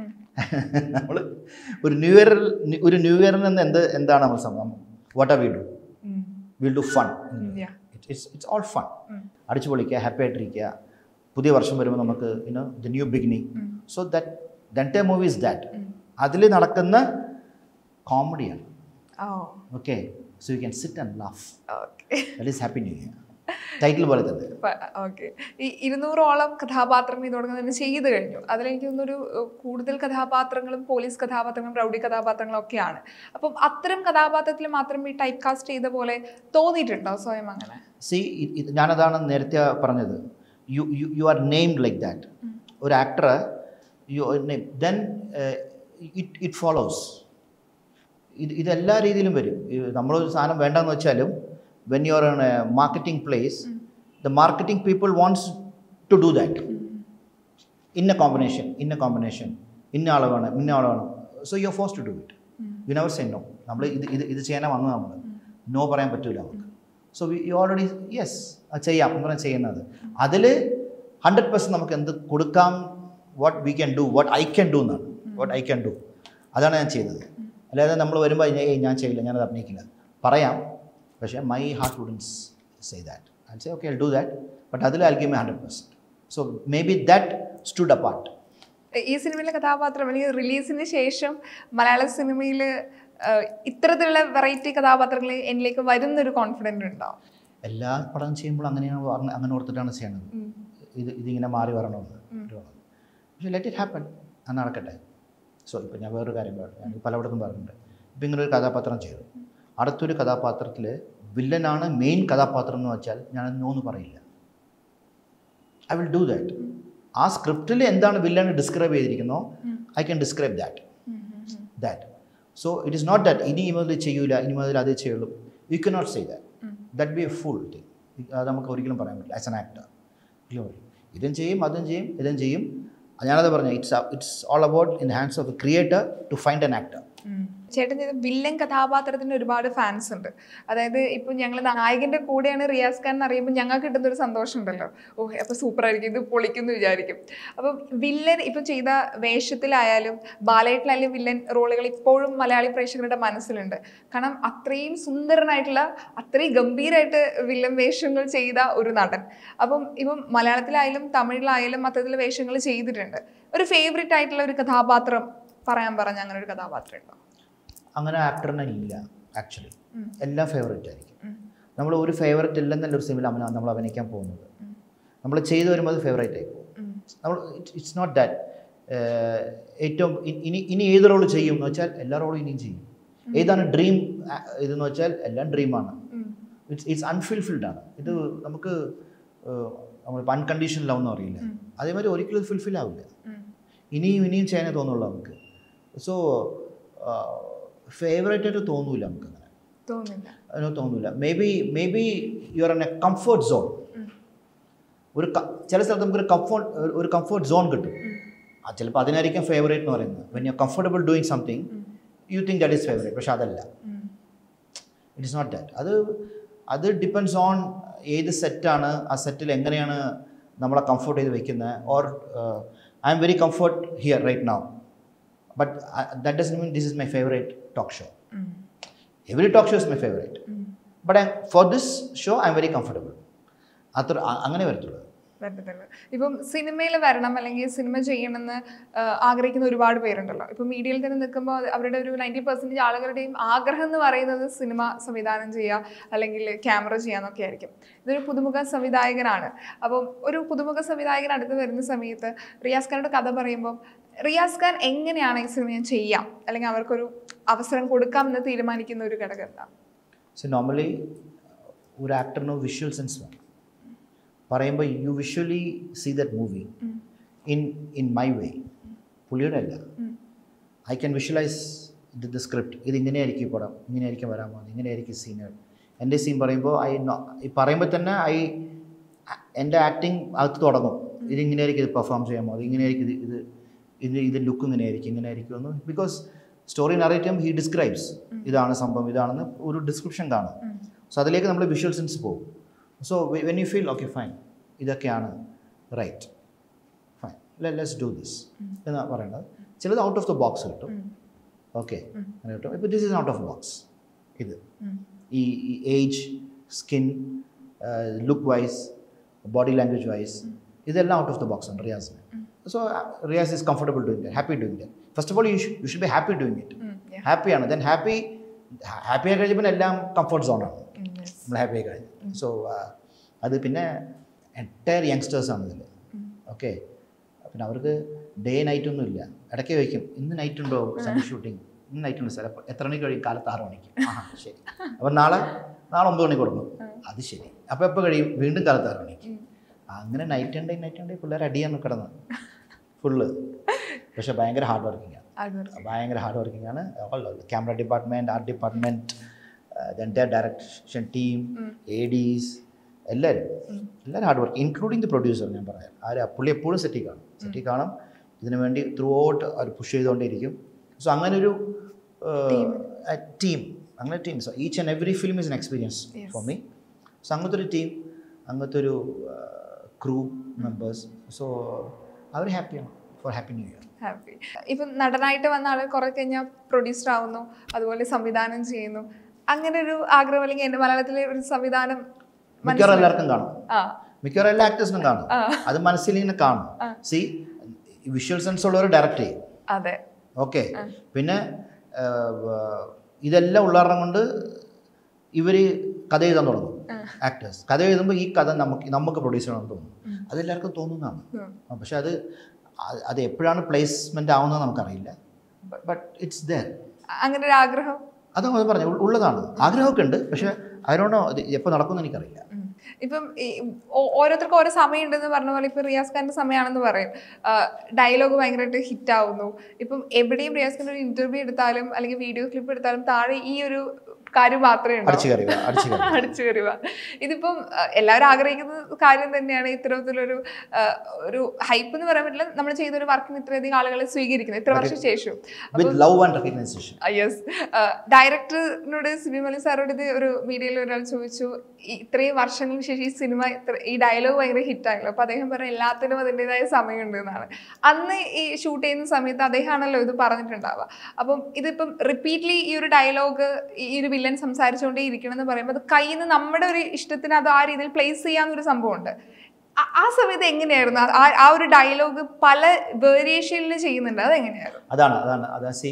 നമ്മൾ ഒരു ന്യൂ ഇയർ ഒരു ന്യൂ ഇയറിന് എന്ത് എന്താണ് നമ്മൾ സംഭവം? What are we do? Will do fun. It's it's all fun. അടിച്ചു പൊളിക്കുക, ഹാപ്പി ആയിട്ടിരിക്കുക. പുതിയ വർഷം വരുമ്പോൾ നമുക്ക് you know the new beginning. So that the entire movie is that. അതിൽ നടക്കുന്ന കോമഡിയാണ്. Okay, so you can sit and laugh. That is happy new year. Title പോലെ തന്നെ. ഓക്കെ, ഈ ഇരുന്നൂറോളം കഥാപാത്രങ്ങൾ ഇതോടൊപ്പം തന്നെ ചെയ്ത് കഴിഞ്ഞു. അതിലെനിക്ക് തോന്നുന്നൊരു കൂടുതൽ കഥാപാത്രങ്ങളും പോലീസ് കഥാപാത്രങ്ങളും റൗഡി കഥാപാത്രങ്ങളും ഒക്കെയാണ്. അപ്പം അത്തരം കഥാപാത്രത്തിൽ മാത്രം ഈ ടൈപ്പ് കാസ്റ്റ് ചെയ്ത പോലെ തോന്നിയിട്ടുണ്ടോ സ്വയം? അങ്ങനെ സി, ഞാനതാണ് നേരത്തെ പറഞ്ഞത്. You you you are named like that. ഒരു actor you then it it follows. ഇത് ഇതെല്ലാ രീതിയിലും വരും. നമ്മളൊരു സാധനം വേണ്ടെന്ന് വെച്ചാലും when you are in a marketing place, the marketing people wants to do that in a combination in a combination inna alavana inna alavana, so you are forced to do it. You never say no. നമ്മൾ ഇത് ഇത് ഇത് ചെയ്യാനാണ് വന്നത്, നമ്മൾ no പറയാൻ പറ്റില്ല നമുക്ക്. സോ യു ഓൾറെഡി യെസ് അത് ചെയ്യാം എന്ന് പറഞ്ഞാൽ ചെയ്യുന്നത്. അതിൽ ഹൺഡ്രഡ് പെർസെൻറ്റ് നമുക്ക് എന്ത് കൊടുക്കാം, what we can do, what I can do എന്നാണ്. വാട്ട് ഐ ക്യാൻ ഡു അതാണ് ഞാൻ ചെയ്തത്. അല്ലാതെ നമ്മൾ വരുമ്പോൾ ഏയ് ഞാൻ ചെയ്യില്ല, ഞാനത് അഭിനയിക്കില്ല പറയാം, പക്ഷേ my heart wouldn't say that. I say okay I do that, but അതിൽ I give my hundred percent. So maybe that stood apart. ഈ സിനിമയിലെ കഥാപാത്രം എനിക്ക് റിലീസിന് ശേഷം മലയാള സിനിമയിൽ ഇത്തരത്തിലുള്ള വെറൈറ്റി കഥാപാത്രങ്ങൾ എന്നിലേക്ക് വരുന്നൊരു കോൺഫിഡൻറ്റ് ഉണ്ടാവും. എല്ലാ പടം ചെയ്യുമ്പോൾ അങ്ങനെയാണ്, അങ്ങനെ ഓർത്തിട്ടാണ് ചെയ്യണത്. ഇത് ഇതിങ്ങനെ മാറി വരണമെന്ന്. പക്ഷേ ലെറ്റ് ഇറ്റ് ഹാപ്പൻ, അത് നടക്കട്ടെ. സോ ഇപ്പോൾ ഞാൻ വേറൊരു കാര്യം പറഞ്ഞു, ഞാൻ പലയിടത്തും പറഞ്ഞിട്ടുണ്ട്. ഇപ്പം ഇങ്ങനൊരു കഥാപാത്രം ചെയ്തു, അടുത്തൊരു കഥാപാത്രത്തിൽ വില്ലനാണ് മെയിൻ കഥാപാത്രം എന്ന് വെച്ചാൽ ഞാൻ നോന്ന് പറയില്ല. I will do that. ആ സ്ക്രിപ്റ്റിൽ എന്താണ് വില്ലൻ ഡിസ്ക്രൈബ് ചെയ്തിരിക്കുന്നോ I can describe that that so it is not that ഇനി മുതൽ ചെയ്യൂല, ഇനി മുതൽ അതേ ചെയ്യുള്ളൂ. You can not say that. That be a full thing. അത് നമുക്ക് ഒരിക്കലും പറയാൻ പറ്റില്ല ആസ് എൻ ആക്ടർ. ഇതും ചെയ്യും അതും ചെയ്യും ഇതും ചെയ്യും. ഞാനത് പറഞ്ഞു, it's it's all about in hands of a creator to find an actor. ചേട്ടൻ ചെയ്ത വില്ലൻ കഥാപാത്രത്തിന് ഒരുപാട് ഫാൻസ് ഉണ്ട്. അതായത് ഇപ്പം ഞങ്ങൾ നായകൻ്റെ കൂടെയാണ് റിയാസ് ഖാൻ എന്ന് അറിയുമ്പോൾ ഞങ്ങൾക്ക് കിട്ടുന്ന ഒരു സന്തോഷം ഉണ്ടല്ലോ. ഓ അപ്പോൾ സൂപ്പറായിരിക്കും, ഇത് പൊളിക്കുന്നു വിചാരിക്കും. അപ്പം വില്ലൻ ഇപ്പം ചെയ്ത വേഷത്തിലായാലും ബാലേട്ടിലായാലും വില്ലൻ റോളുകൾ ഇപ്പോഴും മലയാളി പ്രേക്ഷകരുടെ മനസ്സിലുണ്ട്. കാരണം അത്രയും സുന്ദരനായിട്ടുള്ള അത്രയും ഗംഭീരമായിട്ട് വില്ലൻ വേഷങ്ങൾ ചെയ്ത ഒരു നടൻ. അപ്പം ഇപ്പം മലയാളത്തിലായാലും തമിഴിലായാലും അത്തരത്തിലുള്ള വേഷങ്ങൾ ചെയ്തിട്ടുണ്ട്. ഒരു ഫേവറേറ്റ് ആയിട്ടുള്ള ഒരു കഥാപാത്രം പറയാൻ പറഞ്ഞ അങ്ങനെ ഒരു കഥാപാത്രം ഉണ്ടോ? അങ്ങനെ ആക്ടറിനെ ഇല്ല ആക്ച്വലി. എല്ലാം ഫേവറേറ്റ് ആയിരിക്കും. നമ്മൾ ഒരു ഫേവറേറ്റ് ഇല്ലെന്നല്ല ഒരു സിനിമയിൽ അവന നമ്മൾ അഭിനയിക്കാൻ പോകുന്നത്. നമ്മൾ ചെയ്തു വരുമ്പോൾ അത് ഫേവറേറ്റ് ആയി പോകും. നമ്മൾ ഇറ്റ്സ് നോട്ട് ദാറ്റ് ഏറ്റവും ഇനി ഇനി ഏത് റോള് ചെയ്യും എന്ന് വെച്ചാൽ എല്ലാ റോളും ഇനിയും ചെയ്യും. ഏതാണ് ഡ്രീം ഇതെന്ന് വെച്ചാൽ എല്ലാം ഡ്രീമാണ്. ഇറ്റ്സ് ഇറ്റ്സ് അൺഫുൾഫിൽഡ് ആണ്. ഇത് നമുക്ക് നമ്മളിപ്പോൾ അൺകണ്ടീഷണൽ ലവ് എന്ന് പറയില്ല, അതേമാതിരി ഒരിക്കലും ഇത് ഫുൾഫിൽ ആവില്ല. ഇനിയും ഇനിയും ചെയ്യാനേ തോന്നുള്ളൂ നമുക്ക്. സോ ഫേവറേറ്റ് ആയിട്ട് തോന്നൂല നമുക്ക്. അങ്ങനെ അതിനോ തോന്നൂല. Maybe maybe you are in a comfort zone. ഒരു ചില സ്ഥലത്ത് നമുക്കൊരു കംഫർട്ട് ഒരു കംഫർട്ട് സോൺ കിട്ടും. ചിലപ്പോൾ അതിനായിരിക്കും ഫേവറേറ്റ് എന്ന് പറയുന്നത്. When you are comfortable doing something you think that is favourite. പക്ഷെ അതല്ല, ഇറ്റ് ഇസ് നോട്ട് ദാറ്റ്. അത് അത് ഡിപ്പെൻഡ്സ് ഓൺ ഏത് സെറ്റാണ്, ആ സെറ്റിൽ എങ്ങനെയാണ് നമ്മളെ കംഫർട്ട് ചെയ്ത് വെക്കുന്നത്. Or I'm very comfort here right now, but that doesn't mean this is my favourite talk show. Every talk show is my favourite, but I for this show I'm very comfortable. അത്ര അങ്ങനെ വരത്തുള്ളൂ. പറ്റത്തുള്ളൂ. ഇപ്പം സിനിമയിൽ വരണം അല്ലെങ്കിൽ cinema ചെയ്യണമെന്ന് ആഗ്രഹിക്കുന്ന ഒരുപാട് പേരുണ്ടല്ലോ. ഇപ്പം മീഡിയയിൽ തന്നെ നിൽക്കുമ്പോൾ അവരുടെ ഒരു നയൻറ്റി പെർസെൻറ്റേജ് ആളുകളുടെയും ആഗ്രഹം എന്ന് പറയുന്നത് സിനിമ സംവിധാനം ചെയ്യുക അല്ലെങ്കിൽ ക്യാമറ ചെയ്യാന്നൊക്കെ ആയിരിക്കും. ഇതൊരു പുതുമുഖ സംവിധായകനാണ്. അപ്പം ഒരു പുതുമുഖ സംവിധായകൻ അടുത്ത് വരുന്ന സമയത്ത് റിയാസ് ഖാനോട് കഥ പറയുമ്പോൾ റിയാസ് ഖാൻ എങ്ങനെയാണ് ഈ സിനിമ ചെയ്യാം അല്ലെങ്കിൽ അവർക്കൊരു അവസരം കൊടുക്കാമെന്ന് തീരുമാനിക്കുന്ന ഒരു ഘടകം എന്താ? സോ നോർമലി ഒരു ആക്ടറിന് വിഷ്വൽ സെൻസ് വേണം. പറയുമ്പോൾ you visually see that movie in in my way. പുള്ളിയുടെ അല്ല. I can visualise the the script. ഇത് ഇങ്ങനെയായിരിക്കും ഈ പടം, ഇങ്ങനെയായിരിക്കും വരാൻ പോകുന്നത്, ഇങ്ങനെയായിരിക്കും സീനുകൾ. എൻ്റെ സീൻ പറയുമ്പോൾ ഐ ഈ പറയുമ്പോൾ തന്നെ ഐ എൻ്റെ ആക്ടിങ് അകത്ത് തുടങ്ങും. ഇതിങ്ങനെയായിരിക്കും ഇത് പെർഫോം ചെയ്യാൻ പോകുന്നത്, ഇങ്ങനെയായിരിക്കും ഇത് ഇത് ഇത് ഇത് ലുക്ക് ഇങ്ങനെയായിരിക്കും ഇങ്ങനെയായിരിക്കും എന്ന്. Because story narrative he describes ഇതാണ് സംഭവം, ഇതാണെന്ന് ഒരു ഡിസ്ക്രിപ്ഷൻ കാണും. സോ അതിലേക്ക് നമ്മൾ വിഷ്വൽ സെൻസ് പോകും. So when you feel okay fine ഇതൊക്കെയാണ് right, fine let's do this എന്ന് പറയുന്നത്. ചിലത് ഔട്ട് ഓഫ് ദ ബോക്സ് കിട്ടും. ഓക്കെ അങ്ങനെ കിട്ടും. ഇപ്പോൾ this is out of box. ഇത് ഈ age, skin, look wise, body language wise ഇതെല്ലാം ഔട്ട് ഓഫ് ദ ബോക്സ് ആണ് റിയാസിന്. So Riyaz is comfortable doing that, happy doing that. First of all you you should be happy doing it. ഹാപ്പിയാണ്. Then happy happy ആയി കഴിഞ്ഞപ്പോൾ എല്ലാം comfort സോണാണ് നമ്മൾ happy ആയി കഴിഞ്ഞു. സോ അത് പിന്നെ എൻറ്റയർ യങ്സ്റ്റേഴ്സാണ് ഇതിൽ. ഓക്കെ പിന്നെ അവർക്ക് ഡേ നൈറ്റ് ഒന്നും ഇല്ല. ഇടയ്ക്ക് ചോദിക്കും ഇന്ന് നൈറ്റ് ഉണ്ടോ സൺഡേ ഷൂട്ടിങ്, ഇന്ന് നൈറ്റ് ഉണ്ട് സാർ. അപ്പോൾ എത്ര മണിക്ക് കഴിയും? കാലത്ത് ആറ് മണിക്ക്. ആ ശരി. അപ്പോൾ നാളെ നാളെ ഒമ്പത് മണിക്ക് കൊടുക്കും. അത് ശരി. അപ്പോൾ എപ്പോൾ കഴിയും? വീണ്ടും കാലത്ത് ആറ് മണിക്ക്. അങ്ങനെ നൈറ്റ് ഉണ്ടെങ്കിൽ നൈറ്റ് ഉണ്ടെങ്കിൽ പിള്ളേർ അടിയാന്ന് കിടന്ന് ഫുള്ള്. പക്ഷേ ഭയങ്കര ഹാർഡ് വർക്കിംഗ് ആണ്, ഭയങ്കര ഹാർഡ് വർക്കിംഗ് ആണ്. Camera department, art department, entire direction team, ADs എല്ലാവരും എല്ലാവരും hard work, including the producer. ഞാൻ പറയാം ആര് പുള്ളി എപ്പോഴും സെറ്റിൽ കാണും സെറ്റിൽ കാണും ഇതിനു വേണ്ടി ത്രൂ ഔട്ട് അവർ പുഷ് ചെയ്തുകൊണ്ടേയിരിക്കും. സോ അങ്ങനൊരു ടീം, അങ്ങനെ team. So each and every film is an experience for me. So അങ്ങനത്തെ ഒരു ടീം, അങ്ങനത്തെ ഒരു ക്രൂ മെമ്പേഴ്സ്. സോ അവർ ഹാപ്പിയാണ്. For happy new year. Happy. ഇപ്പം നടനായിട്ട് വന്ന ആൾ കുറെ കഴിഞ്ഞാൽ പ്രൊഡ്യൂസർ ആവുന്നു, അതുപോലെ സംവിധാനം ചെയ്യുന്നു. അങ്ങനെ ഒരു ആഗ്രഹം അല്ലെങ്കിൽ എൻ്റെ മലയാളത്തിലെ ഒരു സംവിധാനം മിക്കവാറും എല്ലാവർക്കും കാണും, മിക്കവാറും എല്ലാ ആക്ടേഴ്സിനും കാണും. അത് മനസ്സിൽ ഇങ്ങനെ കാണും. സി വിഷ്വൽ സെൻസ് ഉള്ളവർ ഡയറക്റ്റ് ചെയ്യും. അതെ. ഓക്കെ പിന്നെ ഇതെല്ലാം ഉള്ളാരണം കൊണ്ട് ഇവർ കഥ എഴുതാൻ തുടങ്ങും. ആക്ടേഴ്സ് കഥ എഴുതുമ്പോൾ ഈ കഥ നമുക്ക് നമുക്ക് പ്രൊഡ്യൂസ് ചെയ്യണമെന്ന് തോന്നും. അതെല്ലാവർക്കും തോന്നുന്നതാണ്. പക്ഷെ അത് അത് എപ്പോഴാണ് പ്ലേസ്മെൻ്റ് ആവുന്നത് നമുക്കറിയില്ല. But it's there. അങ്ങനെ ഒരു ആഗ്രഹം അതും അത് പറഞ്ഞു ഉള്ളതാണ്. ആഗ്രഹമൊക്കെ ഉണ്ട്, പക്ഷെ അതിനോടോ എപ്പോൾ നടക്കുമെന്ന് എനിക്കറിയില്ല. ഇപ്പം ഓരോരുത്തർക്കും ഓരോ സമയം ഉണ്ടെന്ന് പറഞ്ഞ പോലെ ഇപ്പം റിയാസ് ഖാൻ്റെ സമയമാണെന്ന് പറയും. ഡയലോഗ് ഭയങ്കരമായിട്ട് ഹിറ്റ് ആവുന്നു. ഇപ്പം എവിടെയും റിയാസ് ഖാൻ ഒരു ഇൻ്റർവ്യൂ എടുത്താലും അല്ലെങ്കിൽ വീഡിയോ ക്ലിപ്പ് എടുത്താലും താഴെ ഈ ഒരു കാര്യം മാത്രമേ അടിച്ചു കയറി വാ, അടിച്ചു കയറി വാ. അടിച്ചു കയറുക. ഇതിപ്പം അഹ് എല്ലാവരും ആഗ്രഹിക്കുന്ന കാര്യം തന്നെയാണ് ഇത്തരത്തിലൊരു അഹ് ഒരു ഹൈപ്പ് എന്ന് പറയാൻ പറ്റില്ല, നമ്മൾ ചെയ്തൊരു വർക്കിന് ഇത്രയധികം ആളുകളെ സ്വീകരിക്കുന്നത് ഇത്ര വർഷം ശേഷം. With love and recognition. Yes, ഡയറക്ടറിനോട് സിബി മലി സാറോട് ഇത് ഒരു മീഡിയയിൽ ഒരാൾ ചോദിച്ചു, ഈ ഇത്രയും വർഷങ്ങൾക്ക് ശേഷം ഈ സിനിമ ഇത്ര ഈ ഡയലോഗ് ഭയങ്കര ഹിറ്റായല്ലോ, അപ്പൊ അദ്ദേഹം പറഞ്ഞ എല്ലാത്തിനും അതിൻ്റെതായ സമയമുണ്ട് എന്നാണ്. അന്ന് ഈ ഷൂട്ട് ചെയ്യുന്ന സമയത്ത് അദ്ദേഹമാണല്ലോ ഇത് പറഞ്ഞിട്ടുണ്ടാവുക. അപ്പം ഇതിപ്പം റിപ്പീറ്റ്ലി ഈ ഒരു ഡയലോഗ് ഈ ഒരു വില്ലൻ സംസാരിച്ചുകൊണ്ടേ ഇരിക്കണം എന്ന് പറയുമ്പോൾ അത് കയ്യിൽ നിന്ന് നമ്മുടെ ഒരു ഇഷ്ടത്തിന് അത് ആ രീതിയിൽ പ്ലേസ് ചെയ്യാന്നൊരു സംഭവമുണ്ട്. ആ സമയത്ത് എങ്ങനെയായിരുന്നു ആ ഒരു ഡയലോഗ് പല വേരിയേഷനിൽ ചെയ്യുന്നുണ്ട്, അതെങ്ങനെയായിരുന്നു? അതാണ് അതാണ് അതാ സി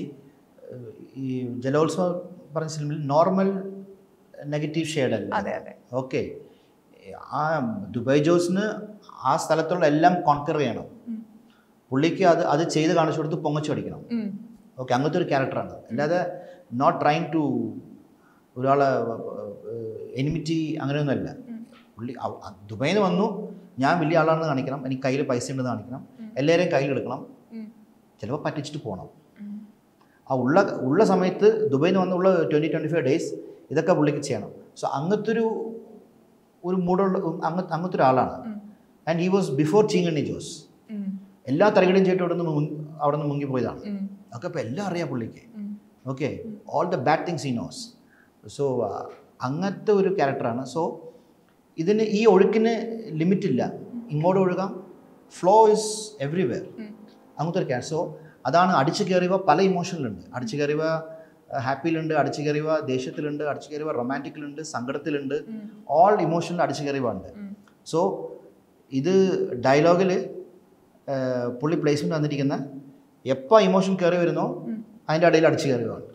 ഈ ജലോത്സവം പറഞ്ഞ സിനിമയിൽ നോർമൽ നെഗറ്റീവ് ഷെയ്ഡ് അല്ല. അതെ അതെ. ഓക്കെ, ആ ദുബായ് ജോസിന് ആ സ്ഥലത്തുള്ള എല്ലാം കോൺക്കർ ചെയ്യണം. പുള്ളിക്ക് അത് അത് ചെയ്ത് കാണിച്ചു കൊടുത്ത് പൊങ്ങച്ചു പഠിക്കണം. ഓക്കെ, അങ്ങനത്തെ ഒരു ക്യാരക്ടറാണ്. അല്ലാതെ നോട്ട് ട്രൈങ് ടു ഒരാളെ എനിമിറ്റി അങ്ങനെയൊന്നുമല്ല. പുള്ളി ദുബായിൽ നിന്ന് വന്നു, ഞാൻ വലിയ ആളാണെന്ന് കാണിക്കണം, എനിക്ക് കയ്യിൽ പൈസ ഉണ്ടെന്ന് കാണിക്കണം, എല്ലാവരെയും കയ്യിലെടുക്കണം, ചിലപ്പോൾ പറ്റിച്ചിട്ട് പോകണം. ആ ഉള്ള ഉള്ള സമയത്ത് ദുബായിൽ നിന്ന് വന്നുള്ള ട്വൻറ്റി ട്വൻറ്റി ഫൈവ് ഡേയ്സ് ഇതൊക്കെ പുള്ളിക്ക് ചെയ്യണം. സോ അങ്ങനത്തെ ഒരു ഒരു മൂടുള്ള അങ്ങനത്തെ അങ്ങനത്തെ ഒരാളാണ്. And he was before Cheenkanni Jose. എല്ലാ തരകടിയും ചെയ്തിട്ട് അവിടെ നിന്ന് അവിടെ നിന്ന് മുങ്ങിപ്പോയതാണ്. ഒക്കെ ഇപ്പോൾ എല്ലാം അറിയാം പുള്ളിക്ക്. Okay, all the bad things he knows. So അങ്ങനത്തെ ഒരു ക്യാരക്ടറാണ്. സോ ഇതിന് ഈ ഒഴുക്കിന് ലിമിറ്റില്ല, ഇങ്ങോട്ട് ഒഴുകാം, ഫ്ലോ ഇസ് എവ്രിവെയർ. അങ്ങനത്തെ ഒരു ക്യാരക്ടർ. സോ അതാണ് അടിച്ചു കയറിയവ പല ഇമോഷനിലുണ്ട്. അടിച്ചു കയറിയവ ഹാപ്പിയിലുണ്ട്, അടിച്ചു കയറിയവ ദേഷ്യത്തിലുണ്ട്, അടിച്ചു കയറിയവ റൊമാൻറ്റിക്കിലുണ്ട്, സങ്കടത്തിലുണ്ട്, ഓൾ ഇമോഷനിൽ അടിച്ചു കയറിയവ ഉണ്ട്. സോ ഇത് ഡയലോഗിൽ പുള്ളി പ്ലേസ്മെൻറ്റ് വന്നിരിക്കുന്ന എപ്പോൾ ഇമോഷൻ കയറി വരുന്നോ അതിൻ്റെ ഇടയിൽ അടിച്ചു കയറിയതാണ്.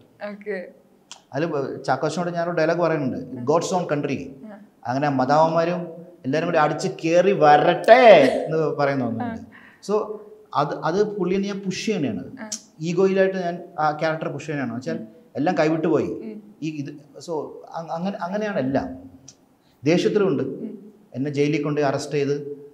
അതിൽ ചാക്കോച്ചനോട് ഞാനൊരു ഡയലോഗ് പറയുന്നുണ്ട്, ഗോഡ്സ് ഓൺ കൺട്രി. അങ്ങനെ മതാവന്മാരും എല്ലാവരും കൂടി അടിച്ച് കയറി വരട്ടെ എന്ന് പറയുന്നുണ്ട്. സോ അത് അത് പുള്ളിയെ ഞാൻ പുഷ് ചെയ്യണതാണ്. ഈഗോയിലായിട്ട് ഞാൻ ആ ക്യാരക്ടർ പുഷ് ചെയ്യണതാണ്. വെച്ചാൽ എല്ലാം കൈവിട്ട് പോയി ഈ ഇത്. സോ അങ്ങനെ അങ്ങനെയാണ് എല്ലാം. ദേഷ്യത്തിലുണ്ട്, എന്നെ ജയിലിൽ കൊണ്ട് അറസ്റ്റ് ചെയ്ത്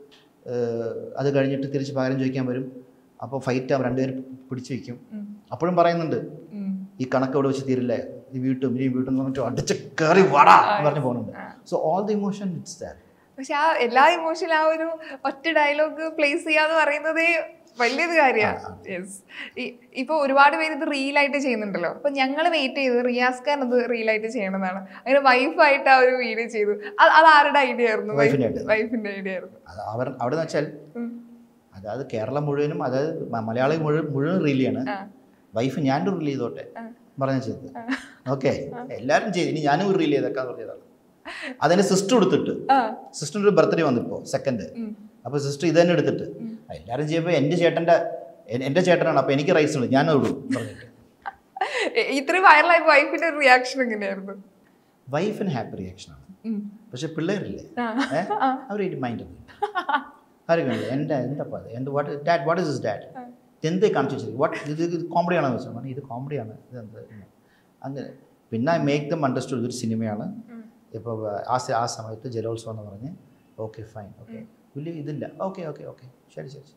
അത് കഴിഞ്ഞിട്ട് തിരിച്ച് പകരം ചോദിക്കാൻ വരും. അപ്പോൾ ഫൈറ്റ് ആവും, രണ്ടുപേരും പിടിച്ചു വയ്ക്കും. അപ്പോഴും പറയുന്നുണ്ട് ഈ കണക്ക് ഇവിടെ വെച്ച് തീരില്ലേ, ഈ വീട്ടും ഇനി വീട്ടും എന്ന് പറഞ്ഞിട്ട് അടിച്ച് കയറി വാടാ എന്ന് പറഞ്ഞ് പോകുന്നുണ്ട്. So all the emotion it's that. പക്ഷെ ആ എല്ലാ ഇമോഷനും ആ ഒരു ഒറ്റ ഡയലോഗ് പ്ലേസ് ചെയ്യാന്ന് പറയുന്നതേ വലിയൊരു കാര്യമാണ്. യെസ്, ഇപ്പൊ ഒരുപാട് പേര് ഇത് റീലായിട്ട് ചെയ്യുന്നുണ്ടല്ലോ. അപ്പൊ ഞങ്ങൾ വെയിറ്റ് ചെയ്തത് റിയാസ് ഖാൻ അത് റീലായിട്ട് ചെയ്യണമെന്നാണ്. അങ്ങനെ വൈഫായിട്ട് ആ ഒരു വീഡിയോ ചെയ്തു. അത് ആരുടെ ഐഡിയ ആയിരുന്നു? വൈഫിന്റെ ഐഡിയ ആയിരുന്നു. അവർ അവിടെ വെച്ചാൽ അതായത് കേരളം മുഴുവനും, അതായത് മലയാളി മുഴുവൻ മുഴുവൻ റീൽ ചെയ്യാണ്. വൈഫ് ഞാനും റീൽ ചെയ്തോട്ടെ പറഞ്ഞ ചെയ്തത്. ഓക്കെ, എല്ലാവരും ചെയ്തു, ഇനി ഞാനും റീൽ ചെയ്തേക്കാന്ന് പറഞ്ഞതാണ്. അതിന് സിസ്റ്റർ എടുത്തിട്ട്, സിസ്റ്ററിൻ്റെ ഒരു ബർത്ത്ഡേ വന്നിപ്പോൾ സെക്കൻഡ്. അപ്പോൾ സിസ്റ്റർ ഇത് തന്നെ എടുത്തിട്ട് എല്ലാവരും ചെയ്യുമ്പോൾ എൻ്റെ ചേട്ടൻ്റെ എൻ്റെ ചേട്ടനാണ്, അപ്പോൾ എനിക്ക് റൈറ്റ്സ് ഉണ്ട്, ഞാനത് ഇടും പറഞ്ഞിട്ട്. ഇത്രയും വൈറലായി വൈഫിൻ്റെ റിയാക്ഷൻ എങ്ങനെയായിരുന്നു? വൈഫിന് ഹാപ്പി റിയാക്ഷനാണ്. പക്ഷെ പിള്ളേരില്ലേ, അവർ മൈൻഡ് ആരൊക്കെയുണ്ട് എൻ്റെ എന്താ എൻ്റെ what dad what is is dad എന്തേ കാണിച്ചു വെച്ചത്, വാട്ട് ഇത് കോമഡിയാണെന്ന് വെച്ചാൽ പറഞ്ഞു ഇത് കോമഡിയാണ് ഇതെന്ത് അങ്ങനെ. പിന്നെ ഐ മേക്ക് ദം അണ്ടർസ്റ്റുഡ് ഇതൊരു സിനിമയാണ്. ഇപ്പോൾ ആ ആ സമയത്ത് ജലോത്സവം എന്ന് പറഞ്ഞ് ഓക്കെ ഫൈൻ, ഓക്കെ വലിയ ഇതില്ല, ഓക്കെ ഓക്കെ ഓക്കെ ശരി ശരി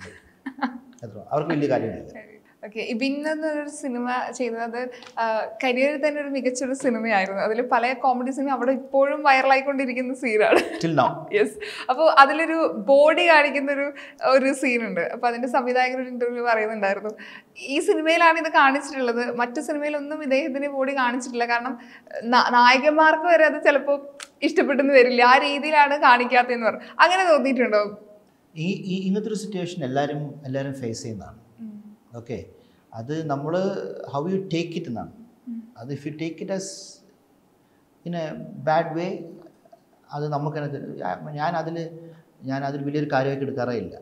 എത്ര അവർക്ക് വലിയ കാര്യമില്ല. ഓക്കെ, ഇബിന്നൊരു സിനിമ ചെയ്യുന്നത് കരിയറിൽ തന്നെ ഒരു മികച്ചൊരു സിനിമയായിരുന്നു. അതിൽ പല കോമഡി സിനിമ അവിടെ ഇപ്പോഴും വൈറലായിക്കൊണ്ടിരിക്കുന്ന സീനാണ്. യെസ്, അപ്പോൾ അതിലൊരു ബോഡി കാണിക്കുന്നൊരു ഒരു സീനുണ്ട്. അപ്പോൾ അതിൻ്റെ സംവിധായകൻ ഒരു ഇൻ്റർവ്യൂ പറയുന്നുണ്ടായിരുന്നു, ഈ സിനിമയിലാണ് ഇത് കാണിച്ചിട്ടുള്ളത്, മറ്റു സിനിമയിലൊന്നും ഇദ്ദേഹത്തിൻ്റെ ബോഡി കാണിച്ചിട്ടില്ല, കാരണം നായകന്മാർക്ക് വരെ അത് ചിലപ്പോൾ ഇഷ്ടപ്പെട്ടെന്ന് വരില്ല, ആ രീതിയിലാണ് കാണിക്കാത്തതെന്ന് പറഞ്ഞു. അങ്ങനെ തോന്നിയിട്ടുണ്ടോ? ഈ ഈ ഇങ്ങനത്തെ ഒരു സിറ്റുവേഷൻ എല്ലാവരും എല്ലാവരും ഫേസ് ചെയ്യുന്നതാണ്. ഓക്കെ, അത് നമ്മൾ ഹൗ യു ടേക്ക് ഇറ്റ് എന്നാണ്. അത് if you take it as in a bad way, അത് നമുക്കതിനകത്ത് ഞാൻ അതിൽ ഞാൻ അതിൽ വലിയൊരു കാര്യമായിട്ട് എടുക്കാറേ ഇല്ല.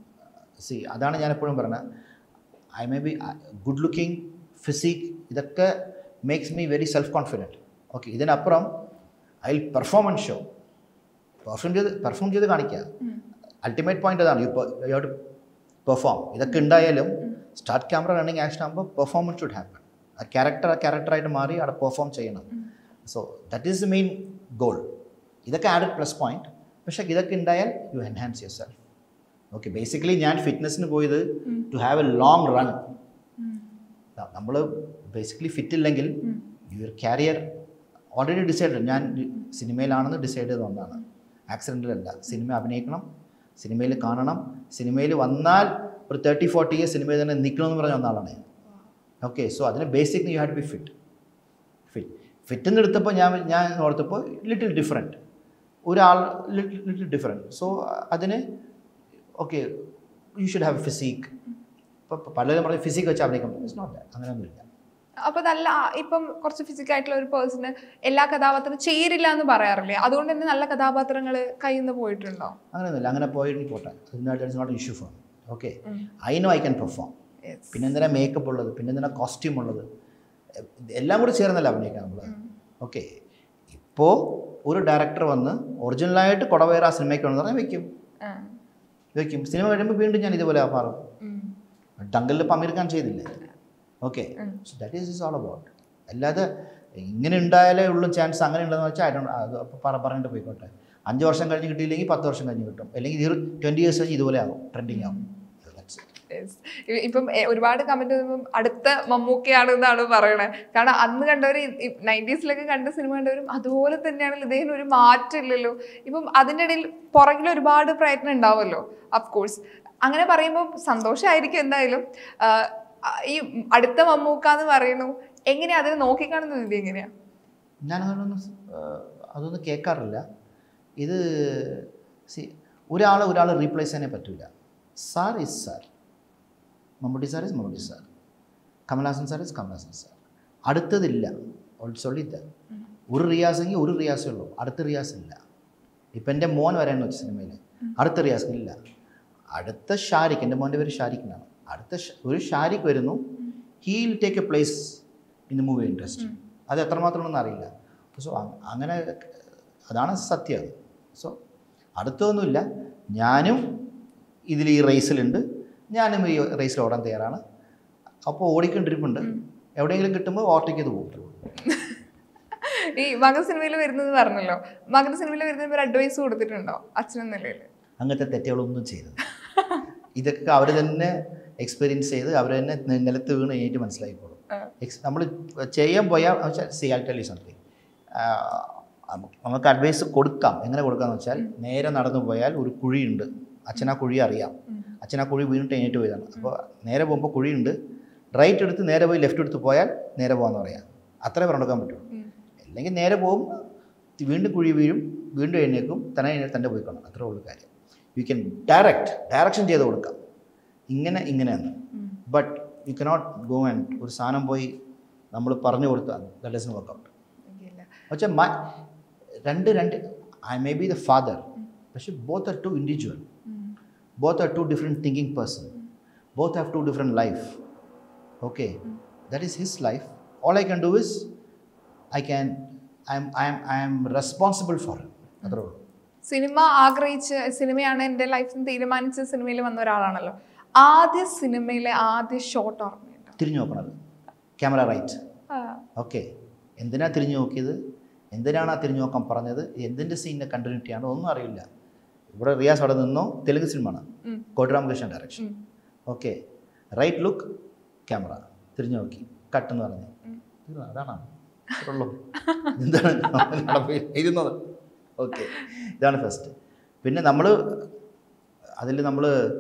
സി അതാണ് ഞാൻ എപ്പോഴും പറയുന്നത്, I may be good looking, physique, ഇതൊക്കെ makes me very self confident. Okay, ഇതിനപ്പുറം I will perform and show, perform ചെയ്ത് പെർഫോം ചെയ്ത് കാണിക്കുക. അൾട്ടിമേറ്റ് പോയിന്റ് അതാണ്, യു യു ടു പെർഫോം. ഇതൊക്കെ ഉണ്ടായാലും സ്റ്റാർട്ട് ക്യാമറ റണ്ണിങ് ആക്ഷൻ ആകുമ്പോൾ പെർഫോമൻസ് ഷുഡ് ഹാപ്പൻ. ആ ക്യാരക്ടർ ആ ക്യാരക്ടറായിട്ട് മാറി അവിടെ പെർഫോം ചെയ്യണം. So that is the main goal. ഇതൊക്കെ ആഡഡ് പ്ലസ് പോയിന്റ്. പക്ഷേ ഇതൊക്കെ ഉണ്ടായാൽ you enhance your self. Okay, basically ഞാൻ ഫിറ്റ്നസ്സിന് പോയത് to have a long run. നമ്മൾ ബേസിക്കലി ഫിറ്റ് ഇല്ലെങ്കിൽ യുവർ കാരിയർ ഓൾറെഡി ഡിസൈഡ് ഞാൻ സിനിമയിലാണെന്ന് ഡിസൈഡ് ചെയ്ത് ഒന്നാണ്, ആക്സിഡൻറ്റിലല്ല. സിനിമ അഭിനയിക്കണം, സിനിമയിൽ കാണണം, സിനിമയിൽ വന്നാൽ ഒരു തേർട്ടി ഫോർട്ടി ഇയേഴ്സ് സിനിമയിൽ തന്നെ നിൽക്കണമെന്ന് പറഞ്ഞ ഒന്നാളാണ് ഞാൻ. ഓക്കെ, സോ അതിന് basic you have to be fit. Fit fit എന്ന് എടുത്തപ്പോൾ ഞാൻ ഞാൻ ഓർത്തപ്പോൾ ലിറ്റിൽ ഡിഫറെൻറ്റ്, ഒരാൾ ലിറ്റിൽ ലിറ്റിൽ ഡിഫറെൻറ്റ്. സോ അതിന് okay you should have physique. ഇപ്പോൾ പലരും പറഞ്ഞ് ഫിസിക് വെച്ച് അഭിനയിക്കാം, ഇറ്റ്സ് നോട്ട് ദാറ്റ്, അങ്ങനെയൊന്നുമില്ല. അപ്പോൾ നല്ല ഇപ്പം കുറച്ച് ഫിസിക്കായിട്ടുള്ള ഒരു പേഴ്സണ് എല്ലാ കഥാപാത്രം ചേരില്ല എന്ന് പറയാറില്ലേ, അതുകൊണ്ട് തന്നെ നല്ല കഥാപാത്രങ്ങൾ കയ്യിൽ നിന്ന് പോയിട്ടുണ്ടോ? അങ്ങനെയൊന്നുമില്ല, അങ്ങനെ പോയിട്ട് പോട്ടെ, it's not issue for. Okay, I know I can perform. പിന്നെ എന്തിനാ മേക്കപ്പ് ഉള്ളത്, പിന്നെ എന്തിനാ കോസ്റ്റ്യൂം ഉള്ളത്, എല്ലാം കൂടി ചേർന്നല്ല അഭിനയിക്കാൻ നമ്മൾ. ഓക്കെ, ഇപ്പോൾ ഒരു ഡയറക്ടർ വന്ന് ഒറിജിനലായിട്ട് കുടവേറ ആ സിനിമയ്ക്ക് വന്ന് പറഞ്ഞാൽ വെക്കും വെക്കും സിനിമ കഴിയുമ്പോൾ വീണ്ടും ഞാൻ ഇതുപോലെ മാറും. ഡങ്കലിൽ ഇപ്പം അമീർ ഖാൻ ചെയ്തില്ലേ? Okay, so that is is all about. അല്ലാതെ ഇങ്ങനെ ഉണ്ടായാലേ ഉള്ളൂ ചാൻസ്, അങ്ങനെ ഉണ്ടെന്ന് വെച്ചാൽ ഐ ഡോണ്ട്, അത് അപ്പോൾ പറഞ്ഞിട്ട് പോയിക്കോട്ടെ. അഞ്ച് വർഷം കഴിഞ്ഞ് കിട്ടിയില്ലെങ്കിൽ പത്ത് വർഷം കഴിഞ്ഞ് കിട്ടും, അല്ലെങ്കിൽ ഇത് ട്വൻറ്റി ഇയേഴ്സ് കഴിഞ്ഞ് ഇതുപോലെ ആകും, ട്രെൻഡിങ് ആകും. ഇപ്പം ഒരുപാട് കമന്റ് വരുമ്പം അടുത്ത മമ്മൂക്കയാണെന്നാണ് പറയണേ. കാരണം അന്ന് കണ്ടവർ നയൻറ്റീസിലൊക്കെ കണ്ട സിനിമ കണ്ടവരും അതുപോലെ തന്നെയാണല്ലോ, ഇദ്ദേഹം ഒരു മാറ്റം ഇല്ലല്ലോ. ഇപ്പം അതിൻ്റെ ഇടയിൽ പുറകിൽ ഒരുപാട് പ്രയത്നം ഉണ്ടാവുമല്ലോ അഫ്കോഴ്സ്. അങ്ങനെ പറയുമ്പോൾ സന്തോഷമായിരിക്കും എന്തായാലും. ഈ അടുത്ത മമ്മൂക്ക എന്ന് പറയുന്നു, എങ്ങനെയാ അതിനെ നോക്കിക്കാണുന്നത്? ഇത് എങ്ങനെയാ? ഞാൻ അതൊന്നും അതൊന്നും കേൾക്കാറില്ല. ഇത് സി ഒരാളെ ഒരാൾ റീപ്ലേസ് ചെയ്യാനേ പറ്റില്ല. Sir is sir, Mammootty sir is Mammootty sir, Kamal Haasan sir is Kamal Haasan sir. അടുത്തതില്ല, സൊല്ലിത്ത ഒരു റിയാസെങ്കിൽ ഒരു റിയാസേ ഉള്ളൂ, അടുത്ത റിയാസ് ഇല്ല. ഇപ്പം എൻ്റെ മോൻ വരാൻ വെച്ച സിനിമയിൽ അടുത്ത റിയാസ് ഇല്ല. അടുത്ത ഷാരിഖ്, എൻ്റെ മോൻ്റെ പേര് ഷാരിഖ് എന്നാണ്, അടുത്ത ഒരു ഷാരിഖ് വരുന്നു, he will take a place in the movie industry. അത് എത്രമാത്രം ഉണ്ടെന്ന് അറിയില്ല. സോ അങ്ങനെ അതാണ് സത്യം. സോ അടുത്തൊന്നുമില്ല, ഞാനും ഇതിൽ ഈ റേസിലുണ്ട്, ഞാനും ഈ റേസിൽ ഓടാൻ തയ്യാറാണ്. അപ്പോൾ ഓടിക്കൊണ്ടിരിപ്പുണ്ട്, എവിടെയെങ്കിലും കിട്ടുമ്പോൾ ഓവർടേക്ക് ചെയ്ത് പോകും. ഈ മകൻ സിനിമയിൽ വരുന്നത് പറഞ്ഞല്ലോ, മകൻ സിനിമയിൽ വരുന്ന ഒരു അഡ്വൈസ് കൊടുത്തിട്ടുണ്ടോ അച്ഛനെന്ന നിലയിൽ? അങ്ങനത്തെ തെറ്റുകളൊന്നും ചെയ്തത്, ഇതൊക്കെ അവർ തന്നെ എക്സ്പീരിയൻസ് ചെയ്ത് അവർ തന്നെ നിലത്ത് വീണ് കഴിഞ്ഞിട്ട് മനസ്സിലായിക്കോളും. നമ്മൾ ചെയ്യാൻ പോയാൽ see I'll tell you something, നമുക്ക് അഡ്വൈസ് കൊടുക്കാം. എങ്ങനെ കൊടുക്കാമെന്ന് വെച്ചാൽ, നേരെ നടന്നു പോയാൽ ഒരു കുഴിയുണ്ട്, അച്ഛൻ ആ കുഴി അറിയാം, അച്ഛൻ ആ കുഴി വീണിട്ട് കഴിഞ്ഞിട്ട് പോയതാണ്. അപ്പോൾ നേരെ പോകുമ്പോൾ കുഴിയുണ്ട്, റൈറ്റ് എടുത്ത് നേരെ പോയി ലെഫ്റ്റ് എടുത്ത് പോയാൽ നേരെ പോകാമെന്ന് പറയാം. അത്രേ പറഞ്ഞെടുക്കാൻ പറ്റുള്ളൂ. അല്ലെങ്കിൽ നേരെ പോകും, വീണ്ടും കുഴി വീഴും, വീണ്ടും എഴുന്നേക്കും, തന്നെ എഴുന്നേറ്റ് തന്നെ പോയിക്കണം. അത്രേ ഉള്ളൂ കാര്യം. യു ക്യാൻ ഡയറക്റ്റ് ഡയറക്ഷൻ ചെയ്ത് കൊടുക്കാം, ഇങ്ങനെ ഇങ്ങനെയാണ്. But you cannot go and ഒരു സാധനം പോയി നമ്മൾ പറഞ്ഞു കൊടുത്താൽ ദാറ്റ് ഡസൻറ്റ് വർക്ക് ഔട്ട്. പക്ഷേ രണ്ട് രണ്ട് I may be the father, പക്ഷേ both are two individual, both are two different thinking person, both have two different life. Okay, that is his life. All I can do is I can I am I am I am responsible for him. Adro സിനിമ ആഗ്രഹിച്ച് സിനിമയാണ് എൻ്റെ ലൈഫിൽ തീരുമാനിച്ച് സിനിമയിൽ വന്ന ഒരാളാണല്ലോ. ആദ്യ സിനിമയിലെ ആദ്യ ഷോട്ട് ഓർമ്മയുണ്ടോ? തിരിഞ്ഞു നോക്കണത്, ക്യാമറ റൈറ്റ്. ഓക്കെ, എന്തിനാ തിരിഞ്ഞു നോക്കിയത്, എന്തിനാണ് ആ തിരിഞ്ഞു നോക്കാൻ പറഞ്ഞത്, എന്തിൻ്റെ സീനിൻ്റെ കണ്ടിന്യൂറ്റിയാണ് ഒന്നും അറിയില്ല. ഇവിടെ റിയാസ് അവിടെ നിന്നോ, തെലുങ്ക് സിനിമയാണ്, Kodi Ramakrishnan direction. Okay, right look, camera, തിരിഞ്ഞു നോക്കി, കട്ട് എന്ന് പറഞ്ഞു, അതാണ് ഉള്ളൂ. എന്താണ് ഇരുന്നത്? ഓക്കെ, ഇതാണ് ഫസ്റ്റ്. പിന്നെ നമ്മൾ അതിൽ നമ്മൾ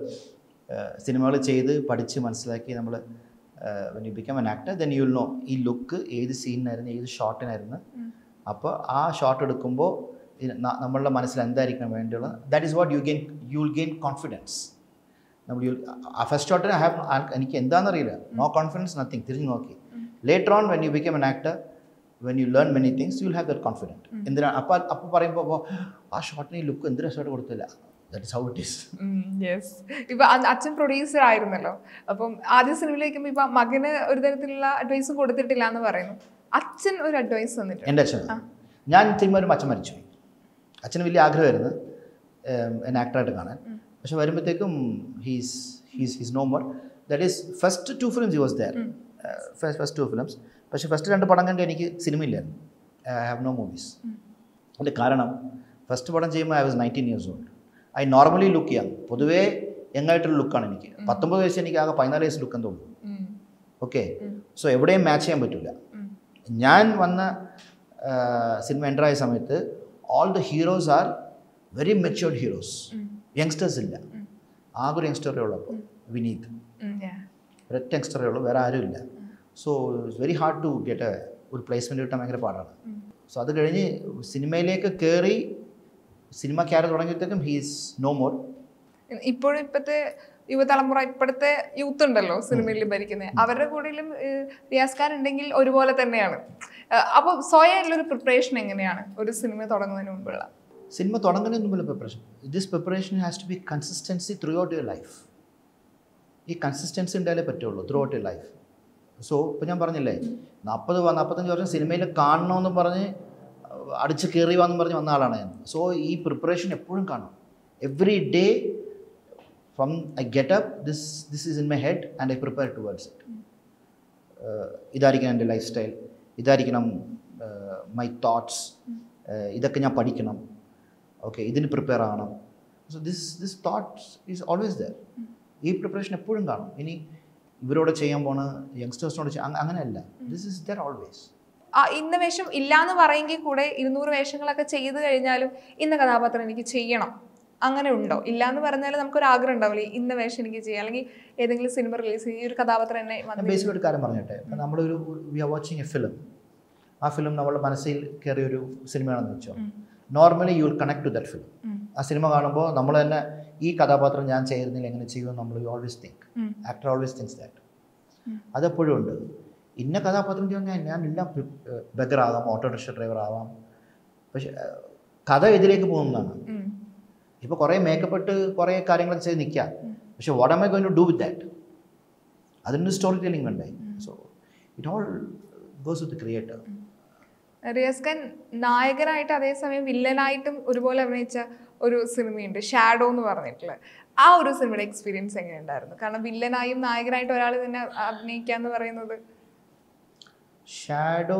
സിനിമകൾ ചെയ്ത് പഠിച്ച് മനസ്സിലാക്കി നമ്മൾ when you become an actor then you will know ഈ ലുക്ക് ഏത് സീനിനായിരുന്നു, ഏത് ഷോട്ടിനായിരുന്നു. അപ്പോൾ ആ ഷോട്ട് എടുക്കുമ്പോൾ നമ്മളുടെ മനസ്സിൽ എന്തായിരിക്കണം വേണ്ടിയുള്ള, that is what you gain you will gain confidence. നമ്മൾ യു ആ ഫസ്റ്റ് ഷോട്ടിന് ഐ ഹാവ് എനിക്ക് എന്താണെന്നറിയില്ല, നോ കോൺഫിഡൻസ്, നത്തിങ്, തിരിഞ്ഞു നോക്കി. Later on when you become an actor, when you learn many things, you will have that confident. എന്തിനാണ് അപ്പോൾ അപ്പോൾ പറയുമ്പോൾ ആ ഷോട്ടിന് ഈ ലുക്ക് എന്തിനാ ഷോട്ട് കൊടുത്തില്ല, that is how it is. Yes. ഇപ്പം അച്ഛൻ പ്രൊഡ്യൂസർ ആയിരുന്നല്ലോ, അപ്പം ആദ്യ സിനിമയിലേക്കും ഇപ്പം മകന് ഒരു തരത്തിലുള്ള അഡ്വൈസും കൊടുത്തിട്ടില്ല എന്ന് പറയുന്നു. അച്ഛൻ ഒരു അഡ്വൈസ് തന്നിട്ടുണ്ട്. എൻ്റെ അച്ഛൻ, ഞാൻ സിനിമ വരുമ്പോൾ അച്ഛൻ മരിച്ചു. അച്ഛന് വലിയ ആഗ്രഹമായിരുന്നു എന്നെ ആക്ടറായിട്ട് കാണാൻ. പക്ഷെ വരുമ്പോഴത്തേക്കും he's he's he's no more. That is first two films he was there, first two films. പക്ഷേ ഫസ്റ്റ് രണ്ട് പടം കണ്ട് എനിക്ക് സിനിമയില്ലായിരുന്നു, ഐ ഹാവ് നോ മൂവീസ്. അതിൻ്റെ കാരണം ഫസ്റ്റ് പടം ചെയ്യുമ്പോൾ I was nineteen years old. I normally look ചെയ്യാം, പൊതുവേ യങ്ങായിട്ടൊരു ലുക്കാണ് എനിക്ക്. പത്തൊമ്പത് വയസ്സ് എനിക്ക് ആകെ പതിനാല് വയസ്സ് ലുക്ക് എന്തോ ഉള്ളൂ. ഓക്കെ, സോ എവിടെയും മാച്ച് ചെയ്യാൻ പറ്റില്ല. ഞാൻ വന്ന സിനിമ എൻ്റർ ആയ സമയത്ത് all the heroes are very matured heroes, youngsters ഇല്ല. ആകെ ഒരു യങ്സ്റ്ററേ ഉള്ളപ്പോൾ വിനീത്, ഒരൊറ്റ യങ്സ്റ്ററേ ഉള്ളൂ, വേറെ ആരും ഇല്ല. So it's very hard to get ഒരു പ്ലേസ്മെൻറ്റ് കിട്ടാൻ ഭയങ്കര പാടാണ്. സോ അത് കഴിഞ്ഞ് സിനിമയിലേക്ക് കയറി സിനിമ ക്യാരക്ടർ തുടങ്ങിയപ്പോഴത്തേക്കും ഹീസ് നോ മോർ. ഇപ്പോഴും ഇപ്പോഴത്തെ യുവതലമുറ, ഇപ്പോഴത്തെ യൂത്ത് ഉണ്ടല്ലോ സിനിമയിൽ ഭരിക്കുന്നത്, അവരുടെ കൂടെയും റിയാസ് ഖാൻ ഉണ്ടെങ്കിൽ ഒരുപോലെ തന്നെയാണ്. അപ്പോൾ സ്വയമുള്ളൊരു പ്രിപ്പറേഷൻ എങ്ങനെയാണ് ഒരു സിനിമ തുടങ്ങുന്നതിന് മുമ്പുള്ള? സിനിമ തുടങ്ങുന്നതിന് മുമ്പുള്ള preparation, this preparation has to be consistency throughout your life. ഈ കൺസിസ്റ്റൻസി ഉണ്ടായാലേ പറ്റുള്ളൂ ത്രൂ ഔട്ട് യുവർ ലൈഫ്. സോ ഇപ്പോൾ ഞാൻ പറഞ്ഞില്ലേ, നാൽപ്പത് നാൽപ്പത്തഞ്ച് വർഷം സിനിമയിൽ കാണണമെന്ന് പറഞ്ഞ് അടിച്ച് കയറി വാന്ന് പറഞ്ഞ് വന്ന ആളാണ് ഞാൻ. സോ ഈ പ്രിപ്പറേഷൻ എപ്പോഴും കാണും. Every day from I get up, this this is in my head and I prepare towards it. ഇതായിരിക്കണം എൻ്റെ ലൈഫ് സ്റ്റൈൽ, ഇതായിരിക്കണം മൈ തോട്ട്സ്, ഇതൊക്കെ ഞാൻ പഠിക്കണം, ഓക്കെ, ഇതിന് പ്രിപ്പയർ ആകണം. So this this thoughts is always there. ഈ പ്രിപ്പറേഷൻ എപ്പോഴും കാണും. ഇനി ഇവരോട് ചെയ്യാൻ പോണ യങ്സ്റ്റേഴ്സിനോട് അങ്ങനെയല്ല, ദിസ് ഈസ് ദർ ഓൾവേസ്. ഇന്ന വേഷം ഇല്ലാന്ന് പറയുമെങ്കിൽ കൂടെ ഇരുന്നൂറ് വേഷങ്ങളൊക്കെ ചെയ്ത് കഴിഞ്ഞാലും ഇന്ന കഥാപാത്രം എനിക്ക് ചെയ്യണം, അങ്ങനെ ഉണ്ടോ? ഇല്ലാന്ന് പറഞ്ഞാൽ നമുക്കൊരു ആഗ്രഹം ഉണ്ടാവില്ലേ, ഇന്ന വേഷം എനിക്ക് ചെയ്യാം, അല്ലെങ്കിൽ ഏതെങ്കിലും സിനിമ റിലീസ് ചെയ്യും ഈ ഒരു കഥാപാത്രം എന്നെ. ബേസിക് ഒരു കാര്യം പറഞ്ഞിട്ടെ, ഇപ്പം നമ്മളൊരു we are watching a film, ആ ഫിലിം നമ്മുടെ മനസ്സിൽ കയറിയൊരു സിനിമയാണെന്ന് വെച്ചോ, normally you will connect to that film. ആ സിനിമ കാണുമ്പോൾ നമ്മൾ തന്നെ ഈ കഥാപാത്രം ഞാൻ ചെയ്യുന്നില്ല എങ്ങനെ ചെയ്യുമെന്ന് നമ്മൾ you always think, actor always thinks that. അതെപ്പോഴും ഉണ്ട്. ഇന്ന കഥാപാത്രം ചെയ്യാൻ ഞാൻ എല്ലാം ബഗറാവാം, ഓട്ടോറിക്ഷ ഡ്രൈവർ ആവാം, പക്ഷെ കഥ ഇതിലേക്ക് പോകുന്നതാണ്. ഇപ്പോൾ കുറേ മേക്കപ്പ് ഇട്ട് കുറേ കാര്യങ്ങളൊക്കെ ചെയ്ത് നിൽക്കാം, പക്ഷെ what am I going to do with that? അതിനൊരു സ്റ്റോറി ടെല്ലിംഗ് വേണ്ടേ? So it all goes with the creator. Riyaz Khan നായകനായിട്ട് അതേസമയം വില്ലനായിട്ടും ഒരുപോലെ അഭിനയിച്ച ഒരു സിനിമയുണ്ട്, ഷാഡോ എന്ന് പറഞ്ഞിട്ടുള്ള. ആ ഒരു സിനിമയുടെ എക്സ്പീരിയൻസ് എങ്ങനെയുണ്ടായിരുന്നു? കാരണം വില്ലനായും നായകനായിട്ട് ഒരാൾ തന്നെ അഭിനയിക്കുക എന്ന് പറയുന്നത്. ഷാഡോ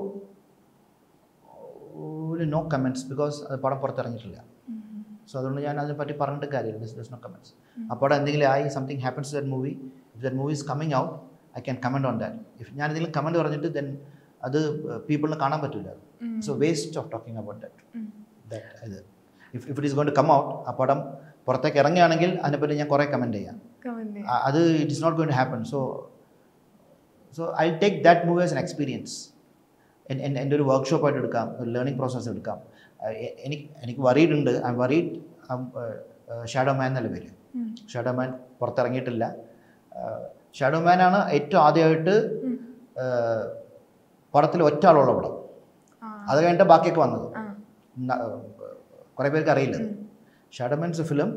നോ കമൻറ്റ്സ്, ബിക്കോസ് അത് പടം പുറത്തിറങ്ങിയിട്ടില്ല. സോ അതുകൊണ്ട് ഞാൻ അതിനെപ്പറ്റി പറഞ്ഞിട്ട് കാര്യമില്ല. This this no comments. ആ പടം എന്തെങ്കിലും ആയി something happens to that movie, if that movie is coming out, I can comment on that. If ഞാൻ എന്തെങ്കിലും കമൻറ്റ് പറഞ്ഞിട്ട് ദെൻ അത് പീപ്പിളിന് കാണാൻ പറ്റില്ല. So waste of talking about that. That ഇത് if if it is going to come out, ആ പടം പുറത്തേക്ക് ഇറങ്ങുകയാണെങ്കിൽ അതിനെപ്പറ്റി ഞാൻ കുറേ കമൻറ്റ് ചെയ്യാം. അത് it is not going to happen. So so I take that movie as an experience. എൻ്റെ ഒരു വർക്ക്ഷോപ്പായിട്ട് എടുക്കാം, ഒരു ലേണിംഗ് പ്രോസസ്സ് എടുക്കാം. എനിക്ക് എനിക്ക് വറീഡുണ്ട്, I am worried. Shadow man എന്നല്ല പേര്. ഷാഡോ മാൻ പുറത്തിറങ്ങിയിട്ടില്ല. ഷാഡോ മാനാണ് ഏറ്റവും ആദ്യമായിട്ട് പടത്തിൽ ഒറ്റ ആളുള്ള പടം. അത് കഴിഞ്ഞിട്ട് ബാക്കിയൊക്കെ വന്നത്. കുറേ പേർക്ക് അറിയില്ല. ഷാഡോ മാൻസ് ഫിലിം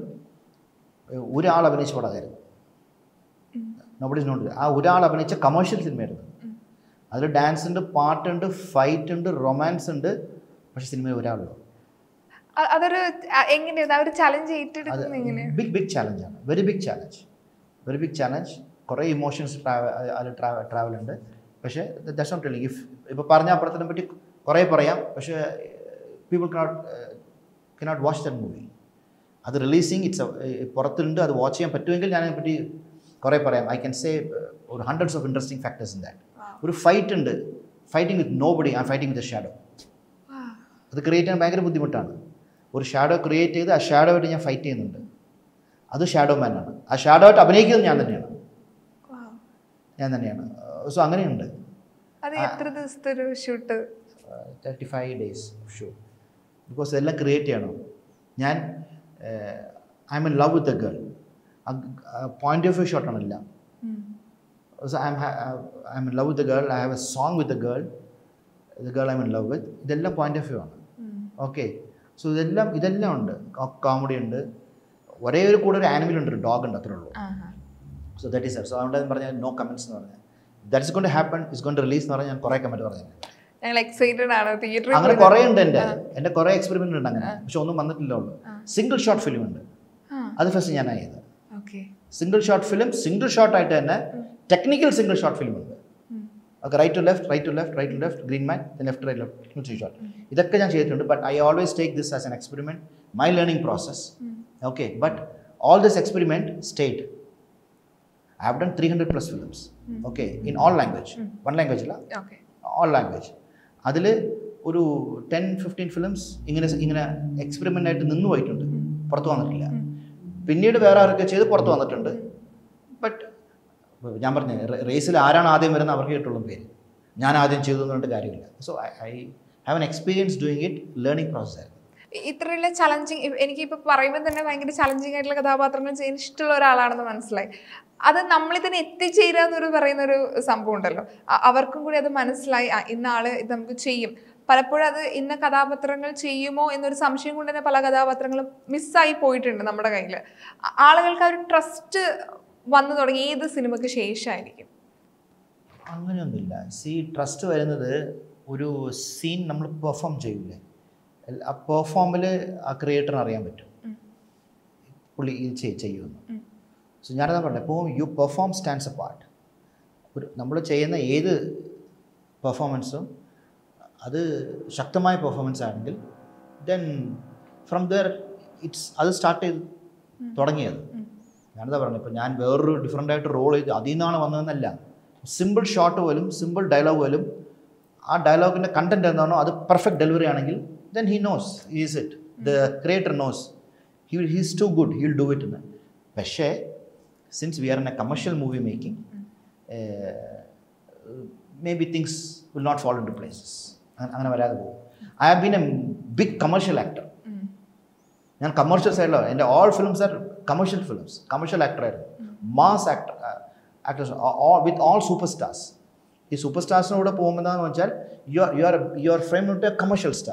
ഒരാൾ അഭിനയിച്ച പടമായിരുന്നു. Nobody is not. ആ ഒരാൾ അഭിനയിച്ച കമേഴ്ഷ്യൽ സിനിമയായിരുന്നു. അതിൽ ഡാൻസ് ഉണ്ട്, പാട്ടുണ്ട്, ഫൈറ്റ് ഉണ്ട്, റൊമാൻസ് ഉണ്ട്, പക്ഷെ സിനിമയിൽ ഒരാളുള്ളൂ. അതൊരു എങ്ങനെയാണ് ഒരു ചലഞ്ച് ഏറ്റെടുക്കുന്നത്? എങ്ങനെ? ബിഗ് ബിഗ് ചാലഞ്ചാണ്, very big challenge, very big challenge. കുറേ ഇമോഷൻസ് ട്രാവൽ അതിൽ ട്രാവൽ ട്രാവൽ ഉണ്ട്. പക്ഷേ ദാറ്റ്സ് നോട്ട് ടെല്ലിങ്. ഇഫ് ഇപ്പോൾ പറഞ്ഞ അപ്പുറത്തിനെ പറ്റി കുറേ പറയാം, പക്ഷേ people cannot cannot watch that movie. അത് റിലീസിങ് ഇറ്റ്സ് പുറത്തുണ്ട്, അത് വാച്ച് ചെയ്യാൻ പറ്റുമെങ്കിൽ ഞാൻ അതിനെപ്പറ്റി കുറേ പറയാം. ഐ ക്യാൻ സേ ഒരു hundreds of interesting factors in that. ഒരു ഫൈറ്റ് ഉണ്ട്, fighting with nobody, I fighting with a shadow. അത് ക്രിയേറ്റ് ചെയ്യാൻ ഭയങ്കര ബുദ്ധിമുട്ടാണ്. ഒരു ഷാഡോ ക്രിയേറ്റ് ചെയ്ത് ആ ഷാഡോ ആയിട്ട് ഞാൻ ഫൈറ്റ് ചെയ്യുന്നുണ്ട്. അത് ഷാഡോ മാനാണ്. ആ ഷാഡോ ആയിട്ട് അഭിനയിക്കുന്നത് ഞാൻ തന്നെയാണ് ഞാൻ തന്നെയാണ് സോ അങ്ങനെയുണ്ട്. എത്ര ദിവസത്തെ ഒരു shoot? Thirty five days shoot. Because ഇതെല്ലാം ക്രിയേറ്റ് ചെയ്യണം. ഞാൻ I am in love with a girl. Point of view ഷോട്ടാണ് എല്ലാം. So I'm I'm in love with the girl. I have a song with the girl. The girl I'm in love with. ഇതെല്ലാം point of view ആണ്. Okay. So ഇതെല്ലാം ഇതെല്ലാം ഉണ്ട്. Comedy ഉണ്ട്. ഒരേ ഒരു കൂടെ ഒരു ആനിമൽ ഉണ്ട്, ഒരു ഡോഗ് ഉണ്ട്, അത്രേ ഉള്ളൂ. സോ ദാറ്റ് ഈസ് സോ അതുകൊണ്ട് പറഞ്ഞാൽ നോ കമൻറ്റ്സ് എന്ന് പറഞ്ഞാൽ that is going to happen, is going to release എന്ന് പറഞ്ഞാൽ ഞാൻ കുറേ കമൻറ്റ് പറഞ്ഞിട്ടുണ്ട്. ഞങ്ങൾ എക്സൈറ്റഡ് ആണ്. തിയേറ്ററിൽ അങ്ങനെ കുറേ ഉണ്ട്. എൻ്റെ എൻ്റെ കുറേ എക്സ്പെരിമെൻ്റ് ഉണ്ട് അങ്ങനെ, പക്ഷെ ഒന്നും വന്നിട്ടില്ല. ഉള്ളൂ സിംഗിൾ ഷോട്ട് ഫിലിം ഉണ്ട്. അത് ഫസ്റ്റ് ഞാൻ ചെയ്തത്. Single shot film, single shot ആയിട്ട് തന്നെ ടെക്നിക്കൽ സിംഗിൾ ഷോട്ട് ഫിലിം ഉണ്ട്. Okay, right to left, right to left, right to left, green man, left right left three shot. ഇതൊക്കെ ഞാൻ ചെയ്തിട്ടുണ്ട്. But I always take this as an experiment, my learning process. Okay, but all this experiment stayed. I have done three hundred plus films. Mm. Okay, in all language. Mm. One language la. Okay. All language. Adile ഒരു ten fifteen films ഇങ്ങനെ ഇങ്ങനെ experiment ആയിട്ട് നിന്ന് പോയിട്ടുണ്ട്, പുറത്ത് വന്നിട്ടില്ല. പിന്നീട് വേറെ ആരൊക്കെ ചെയ്ത് പുറത്ത് വന്നിട്ടുണ്ട്. ബട്ട് ഞാൻ പറഞ്ഞ റേസിൽ ആരാണ് ആദ്യം വരുന്നത് അവർക്ക് കിട്ടുള്ള പേര്. ഞാൻ ആദ്യം ചെയ്തു എന്ന് പറഞ്ഞിട്ട് കാര്യമില്ല. So I I have an experience doing it, learning process ആയിരുന്നു. ഇത്രയുള്ള ചലഞ്ചിങ്, എനിക്കിപ്പോൾ പറയുമ്പോൾ തന്നെ ഭയങ്കര ചലഞ്ചിങ് ആയിട്ടുള്ള കഥാപാത്രങ്ങൾ ചെയ്യാൻ ഇഷ്ടമുള്ള ഒരാളാണെന്ന് മനസ്സിലായി. അത് നമ്മളിൽ തന്നെ എത്തിച്ചേരുക എന്നൊരു പറയുന്നൊരു സംഭവം ഉണ്ടല്ലോ, അവർക്കും കൂടി അത് മനസ്സിലായി ഇന്ന ആള് ഇത് നമുക്ക് ചെയ്യും. പലപ്പോഴും അത് ഇന്ന കഥാപാത്രങ്ങൾ ചെയ്യുമോ എന്നൊരു സംശയം കൊണ്ട് തന്നെ പല കഥാപാത്രങ്ങളും മിസ്സായി പോയിട്ടുണ്ട് നമ്മുടെ കയ്യിൽ. ആളുകൾക്ക് ആ ഒരു ട്രസ്റ്റ് വന്നു തുടങ്ങി ഏത് സിനിമയ്ക്ക് ശേഷമായിരിക്കും? അങ്ങനെയൊന്നുമില്ല. സി ട്രസ്റ്റ് വരുന്നത് ഒരു സീൻ നമ്മൾ പെർഫോം ചെയ്യൂലേ, ആ പെർഫോമിൽ ആ ക്രിയേറ്ററിന് അറിയാൻ പറ്റും പുള്ളി ഇത് ചെയ്യുമെന്ന്. സോ ഞാനതാ പറഞ്ഞത്, ഇപ്പോൾ you perform stands a part. ഒരു നമ്മൾ ചെയ്യുന്ന ഏത് പെർഫോമൻസും അത് ശക്തമായ പെർഫോമൻസ് ആണെങ്കിൽ ദെൻ ഫ്രം ദർ ഇറ്റ്സ് അത് സ്റ്റാർട്ട് ചെയ്ത് തുടങ്ങിയത്. ഞാനതാ പറഞ്ഞത്, ഇപ്പോൾ ഞാൻ വേറൊരു ഡിഫറെൻ്റ് ആയിട്ട് റോൾ ചെയ്ത് അതിൽ നിന്നാണ് വന്നതെന്നല്ല. സിമ്പിൾ ഷോട്ട് പോലും സിമ്പിൾ ഡയലോഗ് പോലും ആ ഡയലോഗിൻ്റെ കണ്ടൻറ് എന്താണോ അത് പെർഫെക്റ്റ് ഡെലിവറി ആണെങ്കിൽ then he knows, is it the creator knows he will, he's too good, he will do it. പക്ഷേ since we are in a commercial movie making, uh, maybe things will not fall into places. അങ്ങനെ വരാതെ പോകും. I have been a big commercial actor. ഞാൻ commercial സൈഡിലാണ്. എൻ്റെ all films are commercial films. Commercial actor ആയിരുന്നു, mass actor actors with all superstars. ഈ സൂപ്പർ സ്റ്റാർസിനൂടെ പോകുമ്പോൾ എന്താണെന്ന് വെച്ചാൽ you are you are you are frame to a commercial star.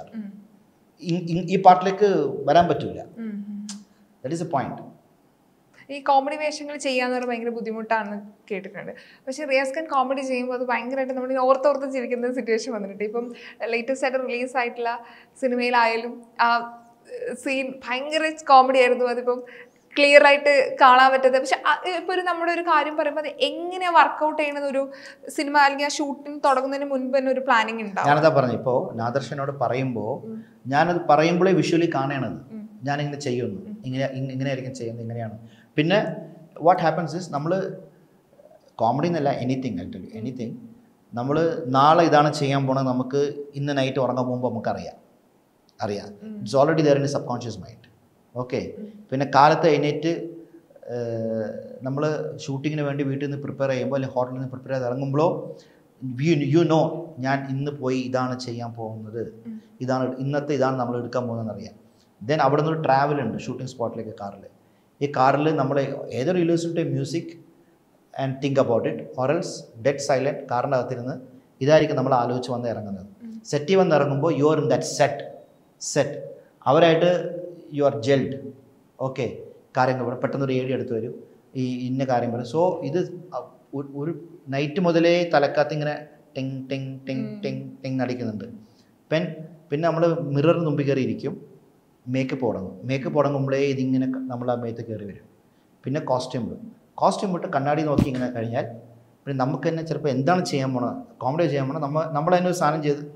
ഈ പാട്ടിലേക്ക് വരാൻ പറ്റില്ല. That is a point. ഈ കോമഡി വേഷങ്ങൾ ചെയ്യാന്ന് പറഞ്ഞാൽ ഭയങ്കര ബുദ്ധിമുട്ടാണെന്ന് കേട്ടിട്ടുണ്ട്. പക്ഷേ റിയാസ് ഖാൻ കോമഡി ചെയ്യുമ്പോൾ അത് ഭയങ്കരമായിട്ട് നമ്മൾ ഓർത്തോർത്ത് ചിരിക്കുന്ന സിറ്റുവേഷൻ വന്നിട്ടുണ്ട്. ഇപ്പം ലേറ്റസ്റ്റ് ആയിട്ട് റിലീസ് ആയിട്ടുള്ള സിനിമയിലായാലും ആ സീൻ ഭയങ്കര കോമഡി ആയിരുന്നു. അതിപ്പം ക്ലിയർ ആയിട്ട് കാണാൻ പറ്റാതെ. പക്ഷെ ഇപ്പോൾ ഒരു നമ്മുടെ ഒരു കാര്യം പറയുമ്പോൾ അത് എങ്ങനെ വർക്കൗട്ട് ചെയ്യണത് ഒരു സിനിമ അല്ലെങ്കിൽ ആ ഷൂട്ടിംഗ് തുടങ്ങുന്നതിന് മുൻപ് തന്നെ ഒരു പ്ലാനിങ് ഉണ്ടാവും. ഞാനതാ പറഞ്ഞു, ഇപ്പോൾ നാദർശനോട് പറയുമ്പോൾ ഞാനത് പറയുമ്പോഴേ വിഷ്വലി കാണണത് ഞാനിങ്ങനെ ചെയ്യുന്നു, ഇങ്ങനെ ഇങ്ങനെയായിരിക്കും ചെയ്യുന്നത്, ഇങ്ങനെയാണ്. പിന്നെ വാട്ട് ഹാപ്പൻസ് ഇസ് നമ്മൾ കോമഡി എന്നല്ല എനിത്തിങ് ആക്ച്വലി എനിത്തിങ് നമ്മൾ നാളെ ഇതാണ് ചെയ്യാൻ പോണത് നമുക്ക് ഇന്ന് നൈറ്റ് ഉറങ്ങാൻ പോകുമ്പോൾ നമുക്കറിയാം അറിയാം it's already there in subconscious mind. Okay, പിന്നെ കാലത്ത് എഴുന്നേറ്റ് നമ്മൾ ഷൂട്ടിങ്ങിന് വേണ്ടി വീട്ടിൽ നിന്ന് പ്രിപ്പയർ ചെയ്യുമ്പോൾ അല്ലെങ്കിൽ ഹോട്ടലിൽ നിന്ന് പ്രിപ്പയർ ചെയ്ത് ഇറങ്ങുമ്പോഴോ യു യു നോ ഞാൻ ഇന്ന് പോയി ഇതാണ് ചെയ്യാൻ പോകുന്നത്, ഇതാണ് ഇന്നത്തെ ഇതാണ് നമ്മൾ എടുക്കാൻ പോകുന്നതെന്ന് അറിയാം. ദെൻ അവിടെ നിന്നൊരു ട്രാവൽ ഉണ്ട് ഷൂട്ടിംഗ് സ്പോട്ടിലേക്ക് കാറിൽ. ഈ കാറിൽ നമ്മൾ ഏതൊരു use to music and think about it or else dead silent കാറിൻ്റെ അകത്തിരുന്ന് ഇതായിരിക്കും നമ്മൾ ആലോചിച്ച് വന്ന് ഇറങ്ങുന്നത്. സെറ്റിൽ വന്ന് ഇറങ്ങുമ്പോൾ you are in that set set അവരായിട്ട് യു ആർ ജെൽഡ്. ഓക്കെ, കാര്യങ്ങൾ പറയും, പെട്ടെന്നൊരു ഏടി എടുത്ത് വരും, ഈ ഇന്ന കാര്യം പറയും. സോ ഇത് ഒരു നൈറ്റ് മുതലേ തലക്കകത്ത് ഇങ്ങനെ ടെങ് ടെങ് ടെങ് ടെങ് ടെങ് അടിക്കുന്നുണ്ട്. പെൻ പിന്നെ നമ്മൾ മിററിന് മുമ്പിൽ കയറി ഇരിക്കും, മേക്കപ്പ് തുടങ്ങും. മേക്കപ്പ് തുടങ്ങുമ്പോഴേ ഇതിങ്ങനെ നമ്മൾ ആ മേത്ത് കയറി വരും. പിന്നെ കോസ്റ്റ്യൂം ഇടും. കോസ്റ്റ്യൂം ഇട്ട് കണ്ണാടി നോക്കി ഇങ്ങനെ കഴിഞ്ഞാൽ പിന്നെ നമുക്ക് തന്നെ ചിലപ്പോൾ എന്താണ് ചെയ്യാൻ പോണത്, കോമഡി ചെയ്യാൻ പോണത്, നമ്മൾ നമ്മൾ തന്നെ ഒരു സാധനം ചെയ്ത്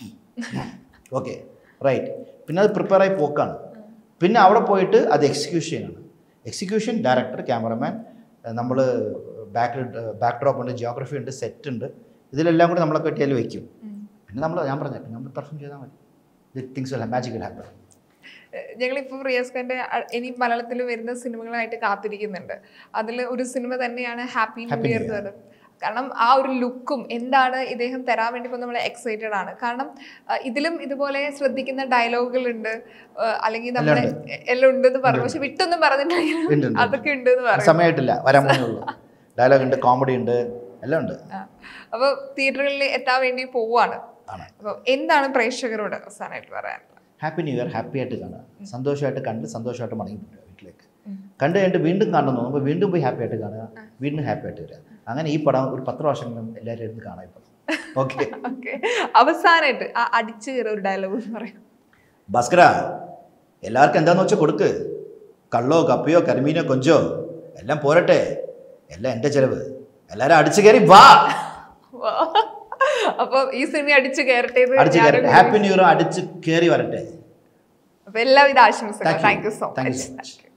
ഓക്കെ റൈറ്റ്, പിന്നെ അത് പ്രിപ്പയറായി പോക്കാണ്. പിന്നെ അവിടെ പോയിട്ട് അത് എക്സിക്യൂഷനാണ്. എക്സിക്യൂഷൻ ഡയറക്ടർ, ക്യാമറമാൻ, നമ്മൾ ബാക്ക് ബാക്ക് ഡ്രോപ്പ് ഉണ്ട്, ജിയോഗ്രഫി ഉണ്ട്, സെറ്റ് ഉണ്ട്, ഇതിലെല്ലാം കൂടി നമ്മളെ പറ്റിയാൽ വയ്ക്കും. പിന്നെ നമ്മൾ ഞാൻ പറഞ്ഞ പിന്നെ നമ്മൾ പെർഫോം ചെയ്താൽ മതി, things will magic will happen. ഞങ്ങളിപ്പോൾ റിയാസ് ഖാൻ്റെ ഇനി മലയാളത്തിൽ വരുന്ന സിനിമകളായിട്ട് കാത്തിരിക്കുന്നുണ്ട്. അതിൽ ഒരു സിനിമ തന്നെയാണ് ഹാപ്പി ന്യൂ ഇയർ. കാരണം ആ ഒരു ലുക്കും എന്താണ് ഇദ്ദേഹം തരാൻ വേണ്ടി ഇപ്പോൾ നമ്മൾ എക്സൈറ്റഡ് ആണ്. കാരണം ഇതിലും ഇതുപോലെ ശ്രദ്ധിക്കുന്ന ഡയലോഗുകളുണ്ട്, അല്ലെങ്കിൽ നമ്മൾ എല്ലാം ഉണ്ടെന്ന് പറഞ്ഞു, പക്ഷെ വിട്ടൊന്നും പറഞ്ഞിട്ടുണ്ടെങ്കിലും അതൊക്കെ ഉണ്ട് എന്ന് പറഞ്ഞു. സമയമായിട്ടില്ല, വരാൻ പോകുന്നുള്ളൂ. ഡയലോഗ് ഉണ്ട്, കോമഡി ഉണ്ട്, എല്ലാം ഉണ്ട്. അപ്പോൾ തിയേറ്ററുകളിൽ എത്താൻ വേണ്ടി പോവാണ്. അപ്പോൾ എന്താണ് പ്രേക്ഷകരോട് അവസാനമായിട്ട് പറയാനുള്ളത്? ഹാപ്പി ന്യൂ ഇയർ, ഹാപ്പി ആയിട്ട് കാണുക, സന്തോഷമായിട്ട് കണ്ട് സന്തോഷമായിട്ട് മടങ്ങി പോവുക വീട്ടിലേക്ക്. കണ്ടു കഴിഞ്ഞിട്ട് വീണ്ടും കാണുന്നു, നമുക്ക് വീണ്ടും പോയി ഹാപ്പി ആയിട്ട് കാണുക, വീണ്ടും ഹാപ്പി ആയിട്ട് വരിക. അങ്ങനെ ഈ പടം ഒരു പത്ത് വർഷങ്ങളും എല്ലാവരും ഇരുന്ന് കാണാൻ ഇപ്പോൾ. ഓക്കെ, അവസാനമായിട്ട് ആ അടിച്ചു കയറിയ ഒരു ഡയലോഗ് പറയും. ഭാസ്കര, എല്ലാവർക്കും എന്താന്ന് വെച്ചാൽ കൊടുക്ക്, കള്ളോ കപ്പിയോ കരിമീനോ കൊഞ്ചോ എല്ലാം പോരട്ടെ, എല്ലാം എൻ്റെ ചിലവ്, എല്ലാവരും അടിച്ചു കയറി വാ. അപ്പൊ ഈ സിനിമ അടിച്ചു കയറട്ടെ, ഹാപ്പി ന്യൂ ഇയർ അടിച്ചു കയറി വരട്ടെ. അപ്പൊ എല്ലാവിധ ആശംസകളും. Thank you so much.